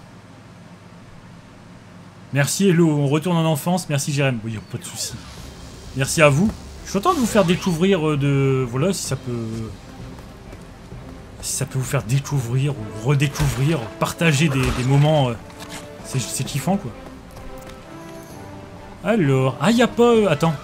Merci Hello, on retourne en enfance. Merci Jérém. Oui, pas de soucis. Merci à vous. Je suis content de vous faire découvrir euh, de... Voilà, si ça peut... Si ça peut vous faire découvrir ou redécouvrir, partager des, des moments... Euh, c'est kiffant, quoi. Alors... Ah, il n'y a pas... Euh, attends.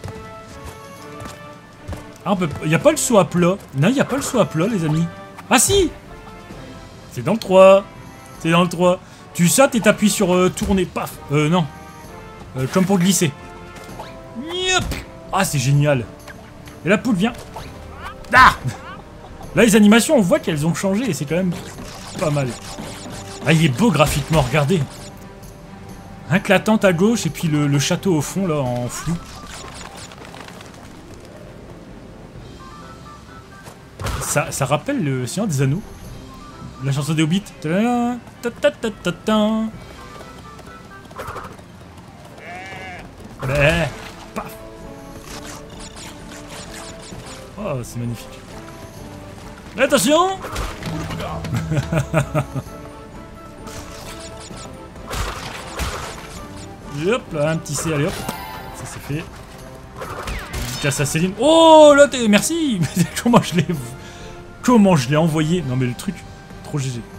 Ah, on peut... Y a pas le saut à plat. Non, il n'y a pas le saut à plat, les amis. Ah, si. C'est dans le trois. C'est dans le trois. Tu sautes et t'appuies sur euh, tourner. Paf. Euh, non. Euh, comme pour glisser. Yep. Ah, c'est génial. Et la poule vient. Ah. Là, les animations, on voit qu'elles ont changé et c'est quand même pas mal. Ah, il est beau graphiquement, regardez. Rien que la tente à gauche et puis le, le château au fond, là, en flou. Ça, ça rappelle le Seigneur des Anneaux. La chanson des Hobbits. Bah, paf. Oh, c'est magnifique. Attention. Et hop, là, un petit C, allez hop. Ça c'est fait. Casse à Céline. Oh, là, t'es... Merci. Comment je l'ai... Comment je l'ai envoyé? Non mais le truc... Trop G G.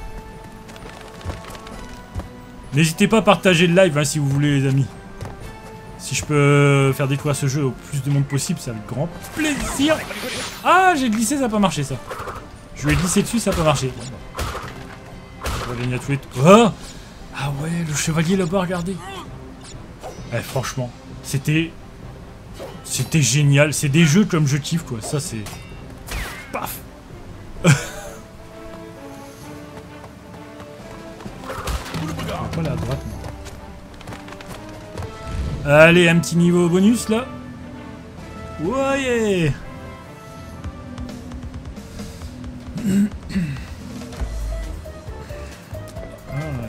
N'hésitez pas à partager le live hein, si vous voulez les amis. Si je peux faire découvrir ce jeu au plus de monde possible, c'est avec grand plaisir. Ah, j'ai glissé, ça n'a pas marché ça. Je lui ai glissé dessus, ça n'a pas marché. On va gagner à tous les... Oh, ah ouais, le chevalier là-bas, regardez. Eh, franchement, c'était... C'était génial. C'est des jeux comme je kiffe quoi. Ça c'est... Paf. Pas là à droite. Allez, un petit niveau bonus là. Ouais. Ah, ouais.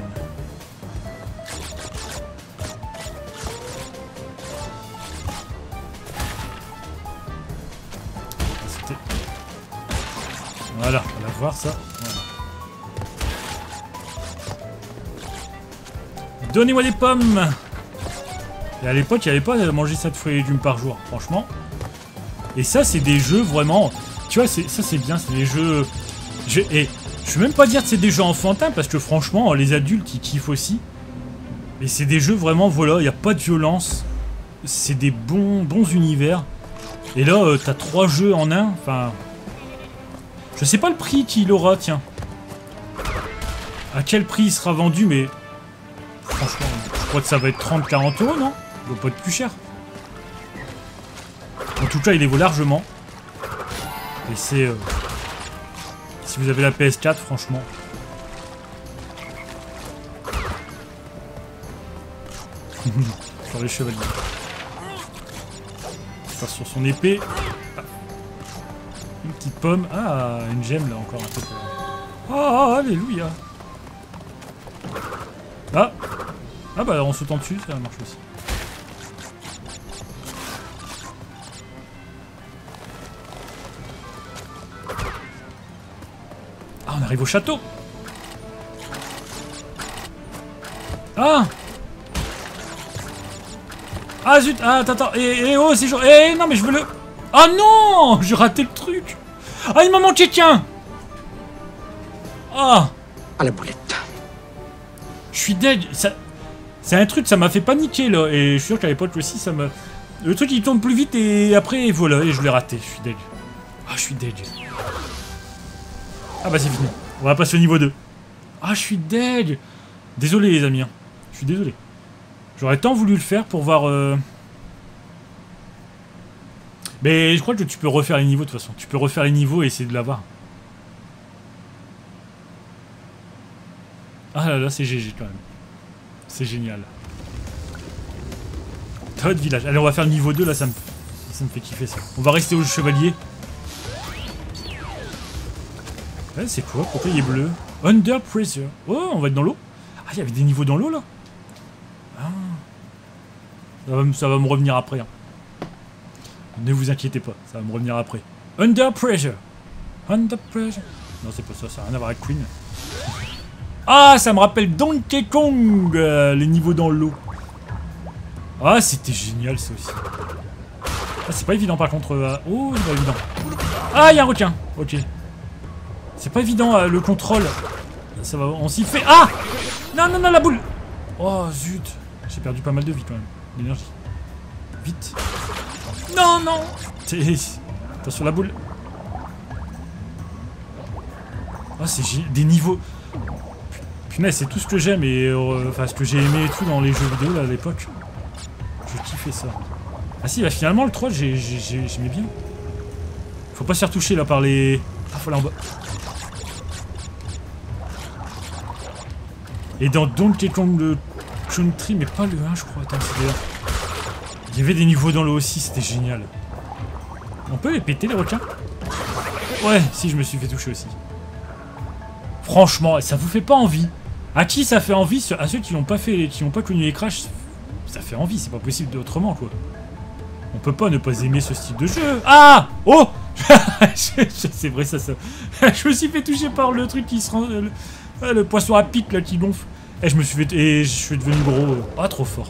C'était... Voilà, on va voir ça. Voilà. Donnez-moi des pommes. Et à l'époque, il n'y avait pas à manger sept fruits et légumes par jour, franchement. Et ça, c'est des jeux vraiment... Tu vois, ça c'est bien, c'est des jeux... Je... Et je vais même pas dire que c'est des jeux enfantins, parce que franchement, les adultes, ils kiffent aussi. Et c'est des jeux vraiment, voilà, il n'y a pas de violence. C'est des bons, bons univers. Et là, euh, t'as trois jeux en un, enfin... Je sais pas le prix qu'il aura, tiens. À quel prix il sera vendu, mais... Franchement, je crois que ça va être trente à quarante euros, non? Il va pas être plus cher. En tout cas, il les vaut largement. Et c'est... Euh, si vous avez la P S quatre, franchement... Sur les chevaliers. Faire sur son épée. Ah. Une petite pomme. Ah, une gemme là encore un peu. Ah, alléluia. Ah. Ah bah en sautant dessus, ça marche aussi. Ah, on arrive au château. Ah. Ah zut. Ah attends, attends. Eh, eh oh, c'est genre... Eh non mais je veux le... Ah non. J'ai raté le truc. Ah il m'a manqué, tiens. Ah. À la boulette. Je suis dead. Ça... C'est un truc, ça m'a fait paniquer là. Et je suis sûr qu'à l'époque aussi, ça m'a... Le truc il tourne plus vite et après voilà. Et je l'ai raté. Je suis dead. Ah je suis dead. Ah bah c'est fini. On va passer au niveau deux. Ah je suis dead. Désolé les amis. Hein. Je suis désolé. J'aurais tant voulu le faire pour voir... Euh... Mais je crois que tu peux refaire les niveaux de toute façon. Tu peux refaire les niveaux et essayer de l'avoir. Ah là là, c'est G G quand même. C'est génial. Todd Village. Allez, on va faire le niveau deux, là, ça me, ça me fait kiffer ça. On va rester au chevalier. Ouais, c'est quoi? Pourquoi il est bleu? Under Pressure. Oh, on va être dans l'eau. Ah, il y avait des niveaux dans l'eau, là. Ah. Ça va, ça va me revenir après. Hein. Ne vous inquiétez pas, ça va me revenir après. Under Pressure. Under Pressure. Non, c'est pas ça, ça n'a rien à voir avec Queen. Ah, ça me rappelle Donkey Kong, euh, les niveaux dans l'eau. Ah, c'était génial, ça aussi. Ah, c'est pas évident, par contre. Euh... Oh, c'est pas évident. Ah, il y a un requin. Ok. C'est pas évident, euh, le contrôle. Ça va, on s'y fait. Ah! Non, non, non, la boule! Oh, zut. J'ai perdu pas mal de vie, quand même. D'énergie. Vite. Non, non! Attention, la boule. Ah, c'est des niveaux... Punaise, c'est tout ce que j'aime et euh, enfin ce que j'ai aimé et tout dans les jeux vidéo là à l'époque. Je kiffais ça. Ah si, bah finalement le trois j'aimais bien. Faut pas se faire toucher là par les... Ah, faut aller en bas. Et dans Donkey Kong le Country, mais pas le un je crois. Attends, c'est là. Il y avait des niveaux dans l'eau aussi, c'était génial. On peut les péter les requins? Ouais, si je me suis fait toucher aussi. Franchement, ça vous fait pas envie? À qui ça fait envie? À ceux qui n'ont pas fait, qui n'ont pas connu les crashs, ça fait envie, c'est pas possible d'autrement quoi. On peut pas ne pas aimer ce style de jeu. Ah! Oh! C'est vrai ça, ça. Je me suis fait toucher par le truc qui se rend... Le, le poisson à pic là qui gonfle. Et je me suis fait... Et je suis devenu gros. Ah, trop fort.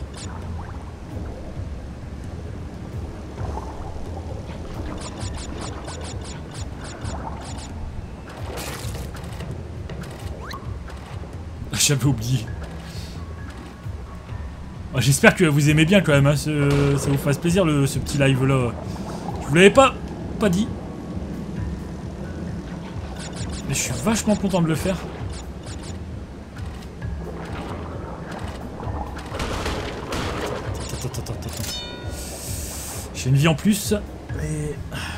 J'avais oublié. Oh, j'espère que vous aimez bien quand même, hein, ce, ça vous fasse plaisir le, ce petit live là. Je vous l'avais pas, pas dit. Mais je suis vachement content de le faire. Attends, attends, attends, attends. J'ai une vie en plus. Mais...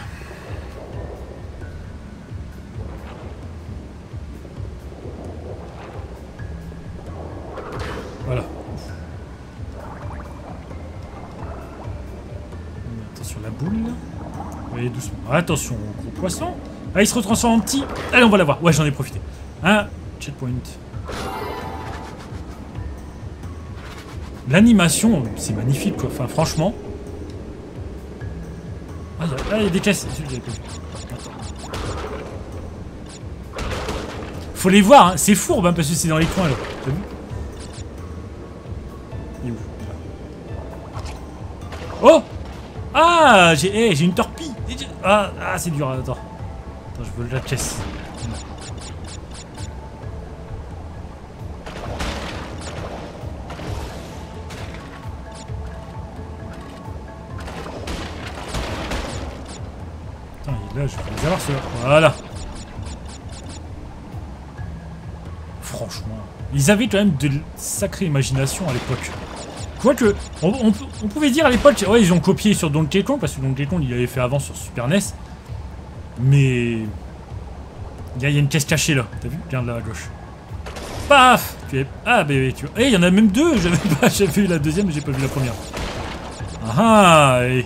Voilà. Attention la boule. Allez doucement. Attention au gros poisson. Ah, il se retransforme en petit. Allez, on va l'avoir. Ouais, j'en ai profité. Hein, checkpoint. L'animation, c'est magnifique quoi. Enfin, franchement. Ah, il y, y a des caisses. Faut les voir, hein. C'est fourbe hein, parce que c'est dans les coins là. T'as vu? Il est où? Oh! Ah! J'ai hey, j'ai une torpille! Ah, ah c'est dur, attends. Attends, je veux la caisse. Attends, il est là, je vais les avoir ceux-là. Voilà! Franchement, ils avaient quand même de sacrée imagination à l'époque. Quoique, on, on, on pouvait dire à l'époque, ouais, ils ont copié sur Donkey Kong, parce que Donkey Kong, il avait fait avant sur Super N E S. Mais... Il y, y a une caisse cachée là, t'as vu? Regarde là à gauche. Paf. Tu es... Ah, bah tu vois. Eh, il y en a même deux. J'avais pas... J'avais vu la deuxième, mais j'ai pas vu la première. Ah, et...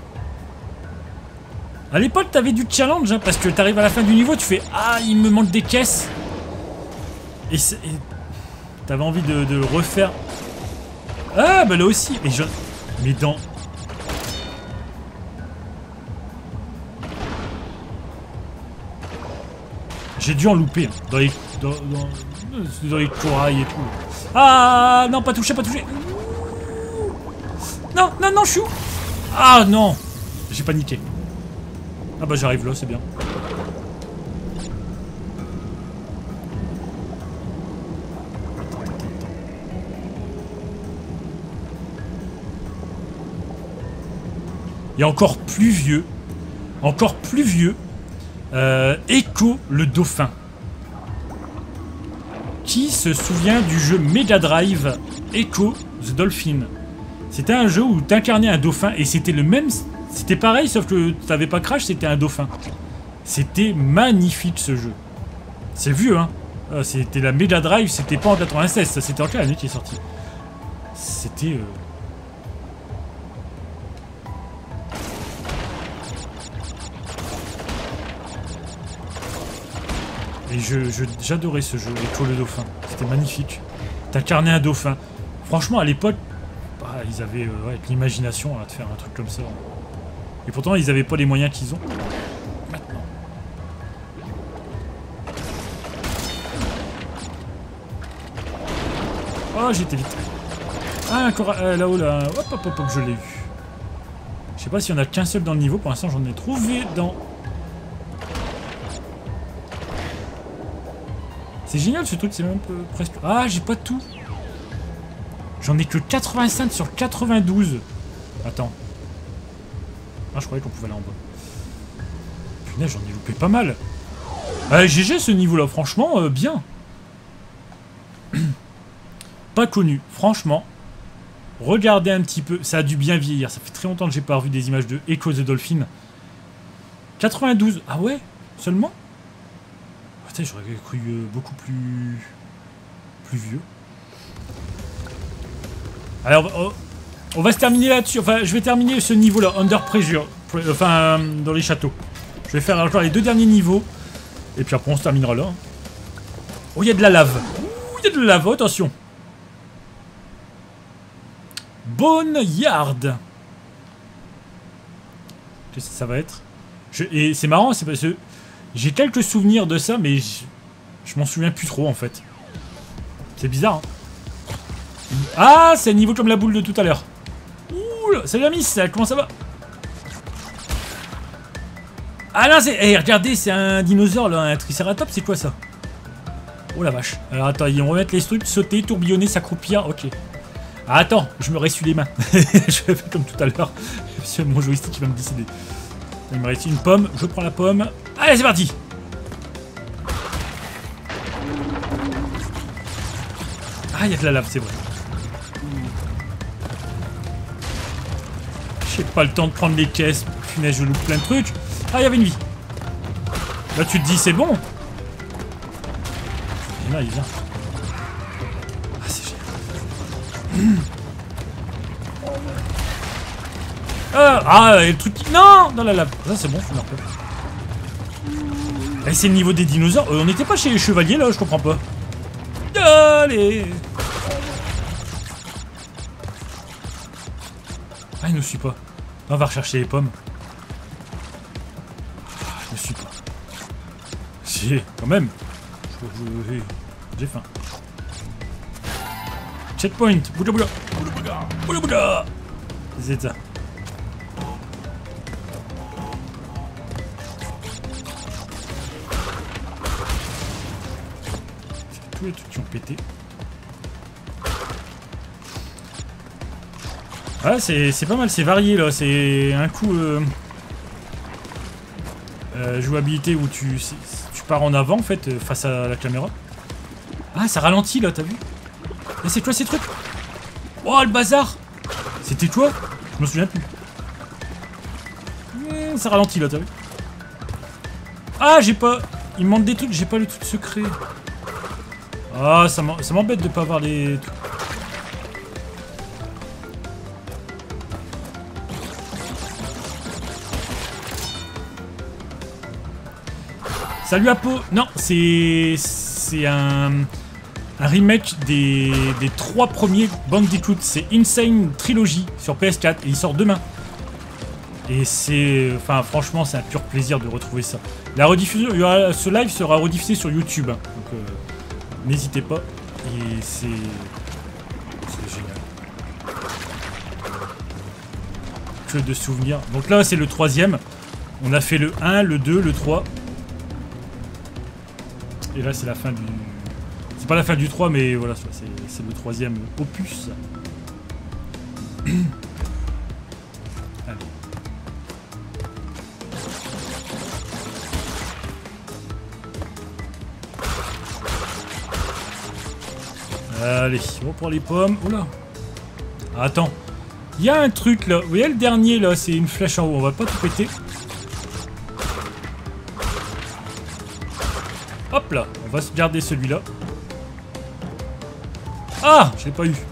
À l'époque, t'avais du challenge, hein, parce que t'arrives à la fin du niveau, tu fais ah, il me manque des caisses. Et, et... t'avais envie de, de refaire. Ah, bah là aussi. Et je... Mais dans... J'ai dû en louper, hein, dans les... Dans, dans, dans les corails et tout. Ah, non, pas touché, pas touché. Non, non, non, chou. Ah, non. J'ai paniqué. Ah bah j'arrive là, c'est bien. Et encore plus vieux, encore plus vieux, euh, Echo le dauphin. Qui se souvient du jeu Mega Drive Echo the Dolphin? C'était un jeu où tu incarnais un dauphin et c'était le même... C'était pareil, sauf que t'avais pas Crash, c'était un dauphin. C'était magnifique ce jeu. C'est vieux, hein. C'était la Mega Drive, c'était pas en quatre-vingt-seize, ça c'était en quelle année qui est sorti? C'était... Euh... Et je, je, j'adorais ce jeu, Echo le dauphin. C'était magnifique. T'incarnais un dauphin. Franchement, à l'époque, bah, ils avaient euh, ouais, l'imagination à te faire un truc comme ça. Et pourtant, ils n'avaient pas les moyens qu'ils ont. Maintenant. Oh, j'étais vite. Ah, encore euh, là-haut, là. Hop, hop, hop, hop, je l'ai eu. Je sais pas s'il y en a qu'un seul dans le niveau. Pour l'instant, j'en ai trouvé dans... C'est génial ce truc, c'est même peu, presque... Ah, j'ai pas tout. J'en ai que quatre-vingt-cinq sur quatre-vingt-douze. Attends. Ah, je croyais qu'on pouvait aller en bas. Punaise, j'en ai loupé pas mal. Euh, G G ce niveau-là, franchement, euh, bien. Pas connu, franchement. Regardez un petit peu, ça a dû bien vieillir. Ça fait très longtemps que j'ai pas revu des images de Echo the Dolphin. quatre-vingt-douze, ah ouais, seulement? Putain, j'aurais cru euh, beaucoup plus... plus vieux. Alors, oh, on va se terminer là-dessus. Enfin, je vais terminer ce niveau-là, Under Pressure. Enfin, euh, dans les châteaux. Je vais faire encore les deux derniers niveaux. Et puis après, on se terminera là. Oh, il y a de la lave. Ouh, il y a de la lave, attention. Boneyard. Qu'est-ce que ça va être? je, Et c'est marrant, c'est parce que... J'ai quelques souvenirs de ça, mais je, je m'en souviens plus trop en fait. C'est bizarre, hein. Ah, c'est un niveau comme la boule de tout à l'heure. Ouh, salut la miss, comment ça va? Ah là, c'est... Eh, regardez, c'est un dinosaure là, un triceratops, c'est quoi ça? Oh la vache. Alors attends, on va remettre les trucs, sauter, tourbillonner, s'accroupir, ok. Ah, attends, je me ressuie les mains. Je vais faire comme tout à l'heure. C'est mon joystick qui va me décider. Il me reste une pomme, je prends la pomme. Allez, c'est parti. Ah, il y a de la lave, c'est vrai. J'ai pas le temps de prendre les caisses. Punaise, je loupe plein de trucs. Ah, il y avait une vie. Là, tu te dis, c'est bon. Et là, il vient. Ah, c'est génial. Ah, ah, et le truc... Non, dans la lave. Ça, c'est bon, je meurs pas. Et c'est le niveau des dinosaures. Euh, on n'était pas chez les chevaliers, là, je comprends pas. Allez. Ah, il ne suit pas. On va rechercher les pommes. Ah, il ne suit pas. J'ai... Quand même. J'ai faim. Checkpoint. Bouda bouda. Bouda bouda. Bouda bouda. C'est ça. Les trucs qui ont pété. Ah, c'est pas mal, c'est varié là. C'est un coup euh, euh, jouabilité où tu, tu pars en avant en fait face à la caméra. Ah, ça ralentit là, t'as vu? Et c'est quoi ces trucs? Oh, le bazar! C'était quoi? Je me souviens plus. Mmh, ça ralentit là, t'as vu? Ah, j'ai pas... Il me manque des trucs, j'ai pas le truc secret. Ah, ça m'embête de pas avoir les... Salut Apo. Non, c'est... C'est un... Un remake des, des trois premiers Bandicoot. C'est Insane Trilogy sur P S quatre et il sort demain. Et c'est... Enfin, franchement, c'est un pur plaisir de retrouver ça. La rediffusion... Ce live sera rediffusé sur YouTube. Donc, euh, n'hésitez pas. Et c'est... C'est génial. Que de souvenirs. Donc là, c'est le troisième. On a fait le un, le deux, le trois. Et là, c'est la fin du... C'est pas la fin du trois, mais voilà, c'est le troisième opus. Allez. Allez, on prend les pommes. Oula. Ah, attends. Il y a un truc là. Vous voyez le dernier là, c'est une flèche en haut. On va pas tout péter. Hop là, on va se garder celui-là. Ah, je l'ai pas eu.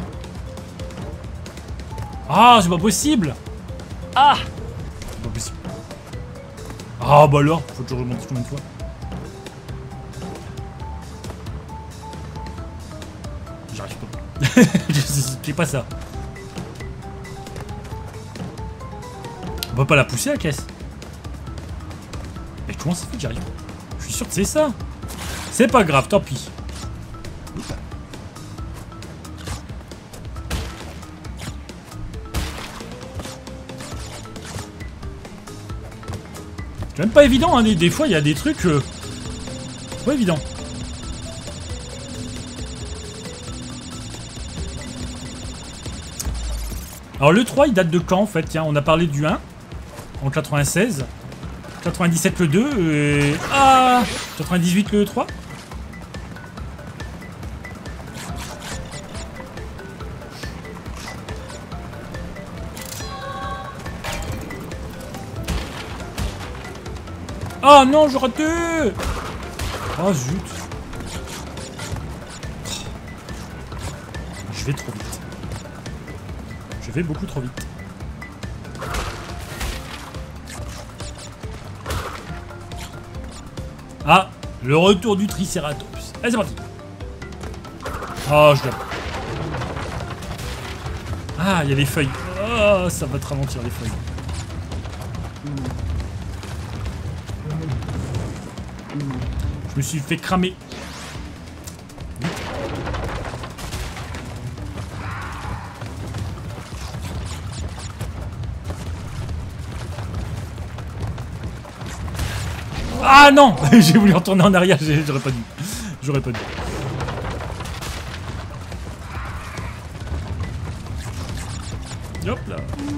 Ah, c'est pas possible. Ah, c'est pas possible. Ah bah alors, faut toujours remonter combien de fois. J'arrive pas. J'ai pas ça. On va pas la pousser la caisse. Mais comment ça fait que j'arrive? Je suis sûr que c'est ça. C'est pas grave, tant pis. C'est même pas évident, hein. des, des fois il y a des trucs... Euh... Pas évident. Alors le trois il date de quand en fait? Tiens, on a parlé du un en quatre-vingt-seize. quatre-vingt-dix-sept le deux et... Ah, quatre-vingt-dix-huit le trois. Ah non, j'ai raté. Oh zut. Je vais trop vite. Je vais beaucoup trop vite. Ah, le retour du Triceratops. Allez, c'est parti. Oh, je dois... Ah, il y a les feuilles. Oh, ça va te ralentir les feuilles. Je me suis fait cramer. Ah non. J'ai voulu retourner en arrière, j'aurais pas dû. J'aurais pas dû. Hop là.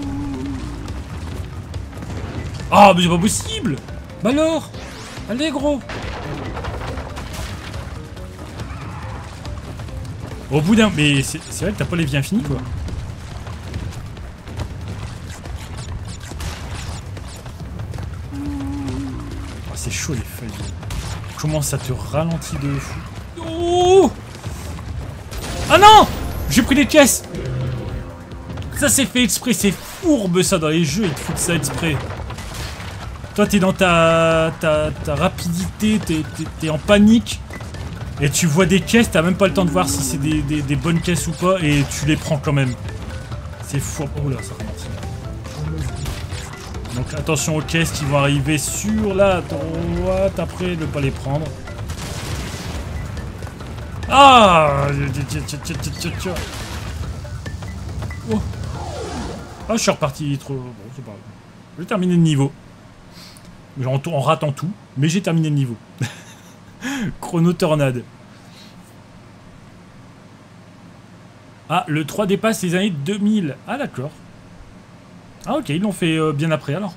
Ah mais c'est pas possible. Bah alors. Allez gros. Au bout d'un... Mais c'est vrai que t'as pas les vies infinies quoi. Oh, c'est chaud les feuilles. Comment ça te ralentit de fou. Oh. Ah non. J'ai pris des pièces. Ça c'est fait exprès, c'est fourbe ça dans les jeux, ils te foutent ça exprès. Toi t'es dans ta, ta, ta rapidité, t'es en panique. Et tu vois des caisses, t'as même pas le temps de voir si c'est des, des, des bonnes caisses ou pas, et tu les prends quand même. C'est fou. Oh là, ça ralentit. Donc attention aux caisses qui vont arriver sur la droite après, ne pas les prendre. Ah. Oh. Ah, je suis reparti trop... Bon, c'est pas grave. J'ai terminé le niveau. En, en ratant tout, mais j'ai terminé le niveau. Chrono Tornade. Ah, le trois dépasse les années deux mille. Ah, d'accord. Ah, ok, ils l'ont fait euh, bien après, alors.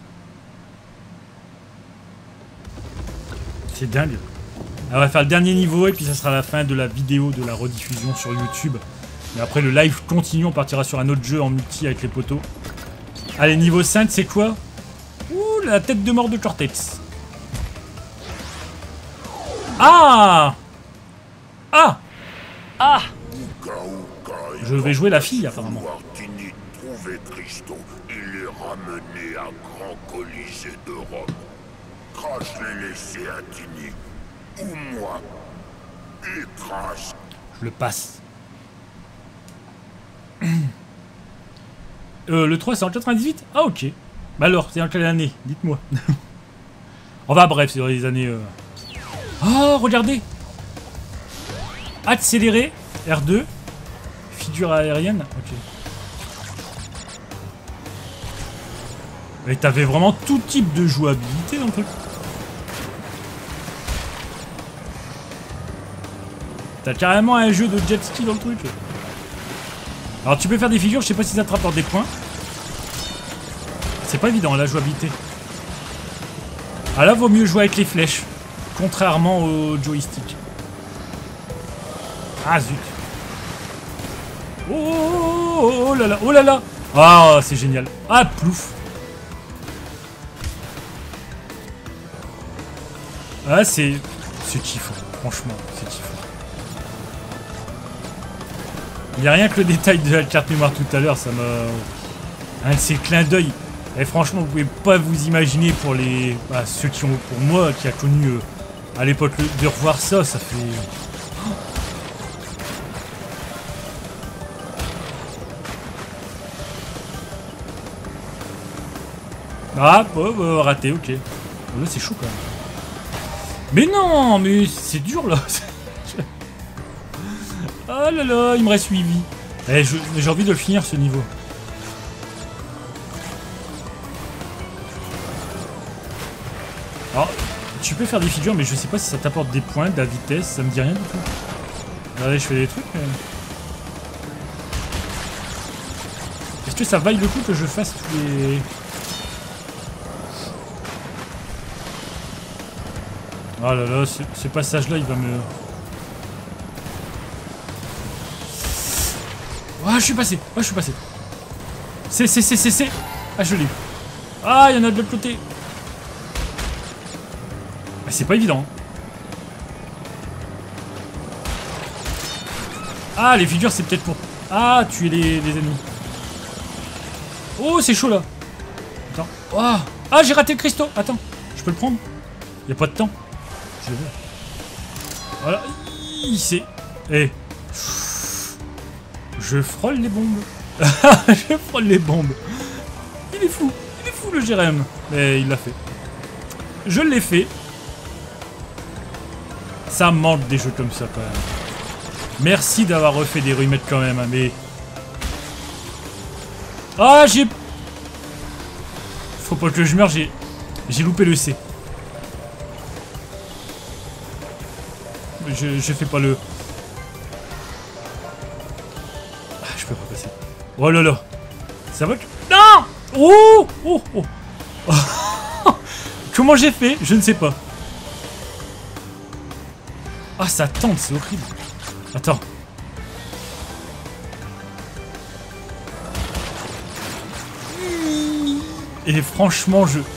C'est dingue. Alors, on va faire le dernier niveau, et puis ça sera la fin de la vidéo de la rediffusion sur YouTube. Et après, le live continue, on partira sur un autre jeu en multi avec les poteaux. Allez, niveau cinq, c'est quoi? Ouh, la tête de mort de Cortex. Ah! Ah! Ah! Uka Uka Je vais jouer la fille, apparemment. Tini trouver Christo et les ramener à Grand Colisée de Rome. Crash les laisser à Tini. Ou moi. Et Crash. Je le passe. euh, le trois, c'est en quatre-vingt-dix-huit? Ah, ok. Bah alors, c'est en quelle année? Dites-moi. On va, bref, c'est dans les années... Euh... Oh, regardez! Accélérer, R deux. Figure aérienne, ok. Et t'avais vraiment tout type de jouabilité dans le truc. T'as carrément un jeu de jet ski dans le truc. Alors tu peux faire des figures, je sais pas si ça te rapporte des points. C'est pas évident la jouabilité. Ah là, vaut mieux jouer avec les flèches. Contrairement au joystick. Ah zut. Oh, oh, oh, oh là là, oh là là. Ah, c'est génial. Ah, plouf. Ah, c'est... C'est kiffant, franchement, c'est kiffant. Il n'y a rien que le détail de la carte mémoire tout à l'heure, ça m'a... Un de ces clins d'œil. Et franchement, vous pouvez pas vous imaginer pour les... Bah, ceux qui ont... Pour moi, qui a connu euh, à l'époque de revoir ça, ça fait... Ah, oh, oh, raté, ok. Oh, là, c'est chaud quand même. Mais non, mais c'est dur là. Oh là là, il me reste huit vies. Eh, j'ai envie de le finir ce niveau. Alors, tu peux faire des figures, mais je sais pas si ça t'apporte des points, de la vitesse, ça me dit rien du tout. Regardez, je fais des trucs, mais... Est-ce que ça vaille le coup que je fasse tous les... Oh là là, ce, ce passage-là, il va me... Ah, je suis passé. Ah, je suis passé. C'est, c'est, c'est, c'est, c'est. Ah, je l'ai eu. Ah, il y en a de l'autre côté. Ah, c'est pas évident. Ah, les figures, c'est peut-être pour... Ah, tuer les, les ennemis. Oh, c'est chaud, là. Attends. Oh. Ah, j'ai raté le Christo. Attends, je peux le prendre? Il n'y a pas de temps. Je le veux. Voilà. C'est... Eh. Je frôle les bombes. Je frôle les bombes. Il est fou. Il est fou, le Jérém. Mais il l'a fait. Je l'ai fait. Ça manque des jeux comme ça, quand même. Merci d'avoir refait des remakes, quand même. Hein, mais... Ah, j'ai... Faut pas que je meure, j'ai... J'ai loupé le C. Je, je fais pas le... Ah, je peux pas passer. Oh là là. Ça va que... Non. Oh, oh, oh. Comment j'ai fait? Je ne sais pas. Ah, ça tente, c'est horrible. Attends. Et franchement, je...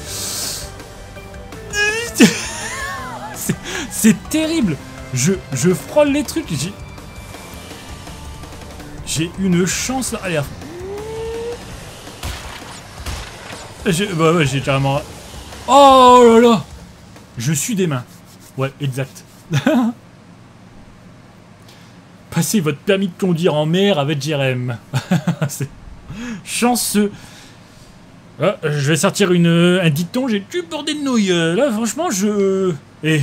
C'est terrible. Je, je frôle les trucs. J'ai... J'ai une chance là. Allez, à fond. J'ai... Bah ouais, j'ai carrément... Oh là là. Je suis des mains. Ouais, exact. Passez votre permis de conduire en mer avec Jérém. C'est chanceux. Ah, je vais sortir une, un dicton. J'ai du bordé de nouilles. Là, franchement, je... Et...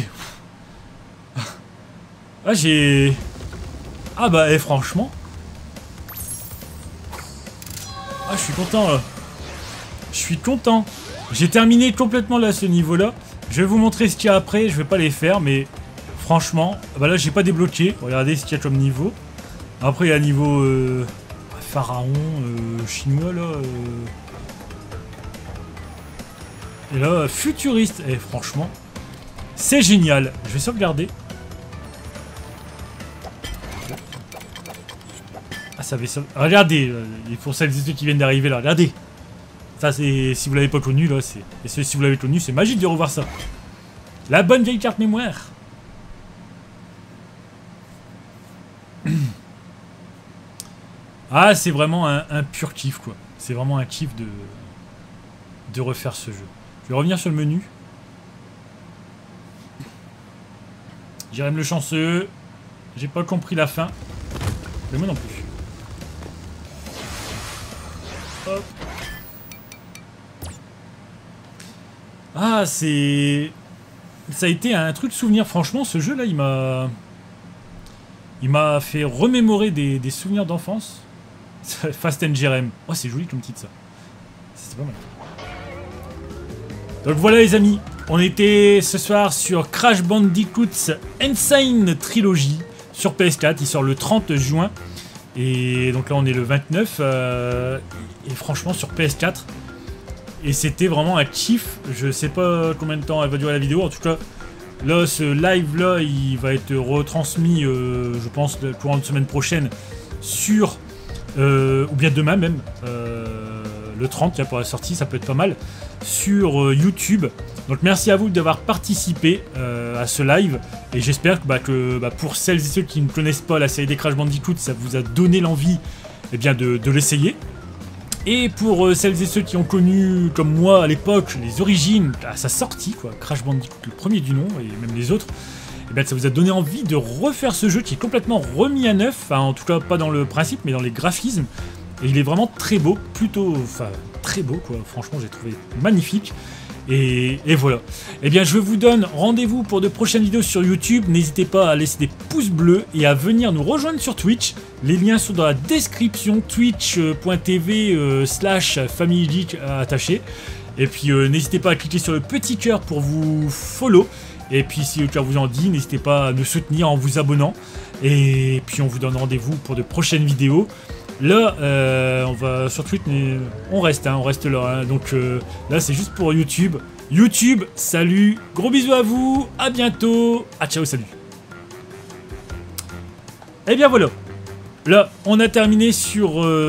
Ah, j'ai... Ah bah, et franchement... Ah, je suis content, là. Je suis content. J'ai terminé complètement, là, ce niveau-là. Je vais vous montrer ce qu'il y a après. Je vais pas les faire, mais... Franchement... Bah là, j'ai pas débloqué. Regardez ce qu'il y a comme niveau. Après, il y a niveau... Euh... Pharaon, euh... chinois, là... Euh... Et là, futuriste. Et franchement... C'est génial. Je vais sauvegarder. Ah, ça avait ça. Regardez, pour celles et ceux qui viennent d'arriver là, regardez. Ça, c'est. Si vous l'avez pas connu, là, c'est. Et si vous l'avez connu, c'est magique de revoir ça. La bonne vieille carte mémoire. Ah, c'est vraiment un, un pur kiff, quoi. C'est vraiment un kiff de, de refaire ce jeu. Je vais revenir sur le menu. Jérém le chanceux. J'ai pas compris la fin. Mais moi non plus. Hop. Ah, c'est... Ça a été un truc de souvenir. Franchement, ce jeu-là, il m'a... Il m'a fait remémorer des, des souvenirs d'enfance. Fast and Jérém. Oh, c'est joli comme titre, ça. C'est pas mal. Donc voilà, les amis. On était ce soir sur Crash Bandicoot's Insane Trilogy sur P S quatre. Il sort le trente juin. Et donc là, on est le vingt-neuf. Euh, et franchement, sur P S quatre. Et c'était vraiment un kiff. Je sais pas combien de temps elle va durer la vidéo. En tout cas, là, ce live-là, il va être retransmis, euh, je pense, le courant de semaine prochaine sur... Euh, ou bien demain même. Euh, le trente, tiens, pour la sortie, ça peut être pas mal. Sur euh, YouTube. Donc merci à vous d'avoir participé euh, à ce live. Et j'espère que, bah, que bah, pour celles et ceux qui ne connaissent pas la série des Crash Bandicoot, ça vous a donné l'envie eh bien, de, de l'essayer. Et pour euh, celles et ceux qui ont connu, comme moi à l'époque, les origines à sa sortie, quoi, Crash Bandicoot, le premier du nom, et même les autres, eh bien, ça vous a donné envie de refaire ce jeu qui est complètement remis à neuf, enfin en tout cas pas dans le principe, mais dans les graphismes. Et il est vraiment très beau, plutôt, enfin très beau quoi, franchement j'ai trouvé magnifique. Et, et voilà. Eh bien, je vous donne rendez-vous pour de prochaines vidéos sur YouTube. N'hésitez pas à laisser des pouces bleus et à venir nous rejoindre sur Twitch. Les liens sont dans la description, twitch point t v euh, slash family geek attaché. Et puis, euh, n'hésitez pas à cliquer sur le petit cœur pour vous follow. Et puis, si le cœur vous en dit, n'hésitez pas à nous soutenir en vous abonnant. Et puis, on vous donne rendez-vous pour de prochaines vidéos. Là, euh, on va sur Twitch, mais on reste, hein, on reste là. Hein, donc euh, là, c'est juste pour YouTube. YouTube, salut, gros bisous à vous, à bientôt. Ah, ciao, salut. Et bien voilà. Là, on a terminé sur... Euh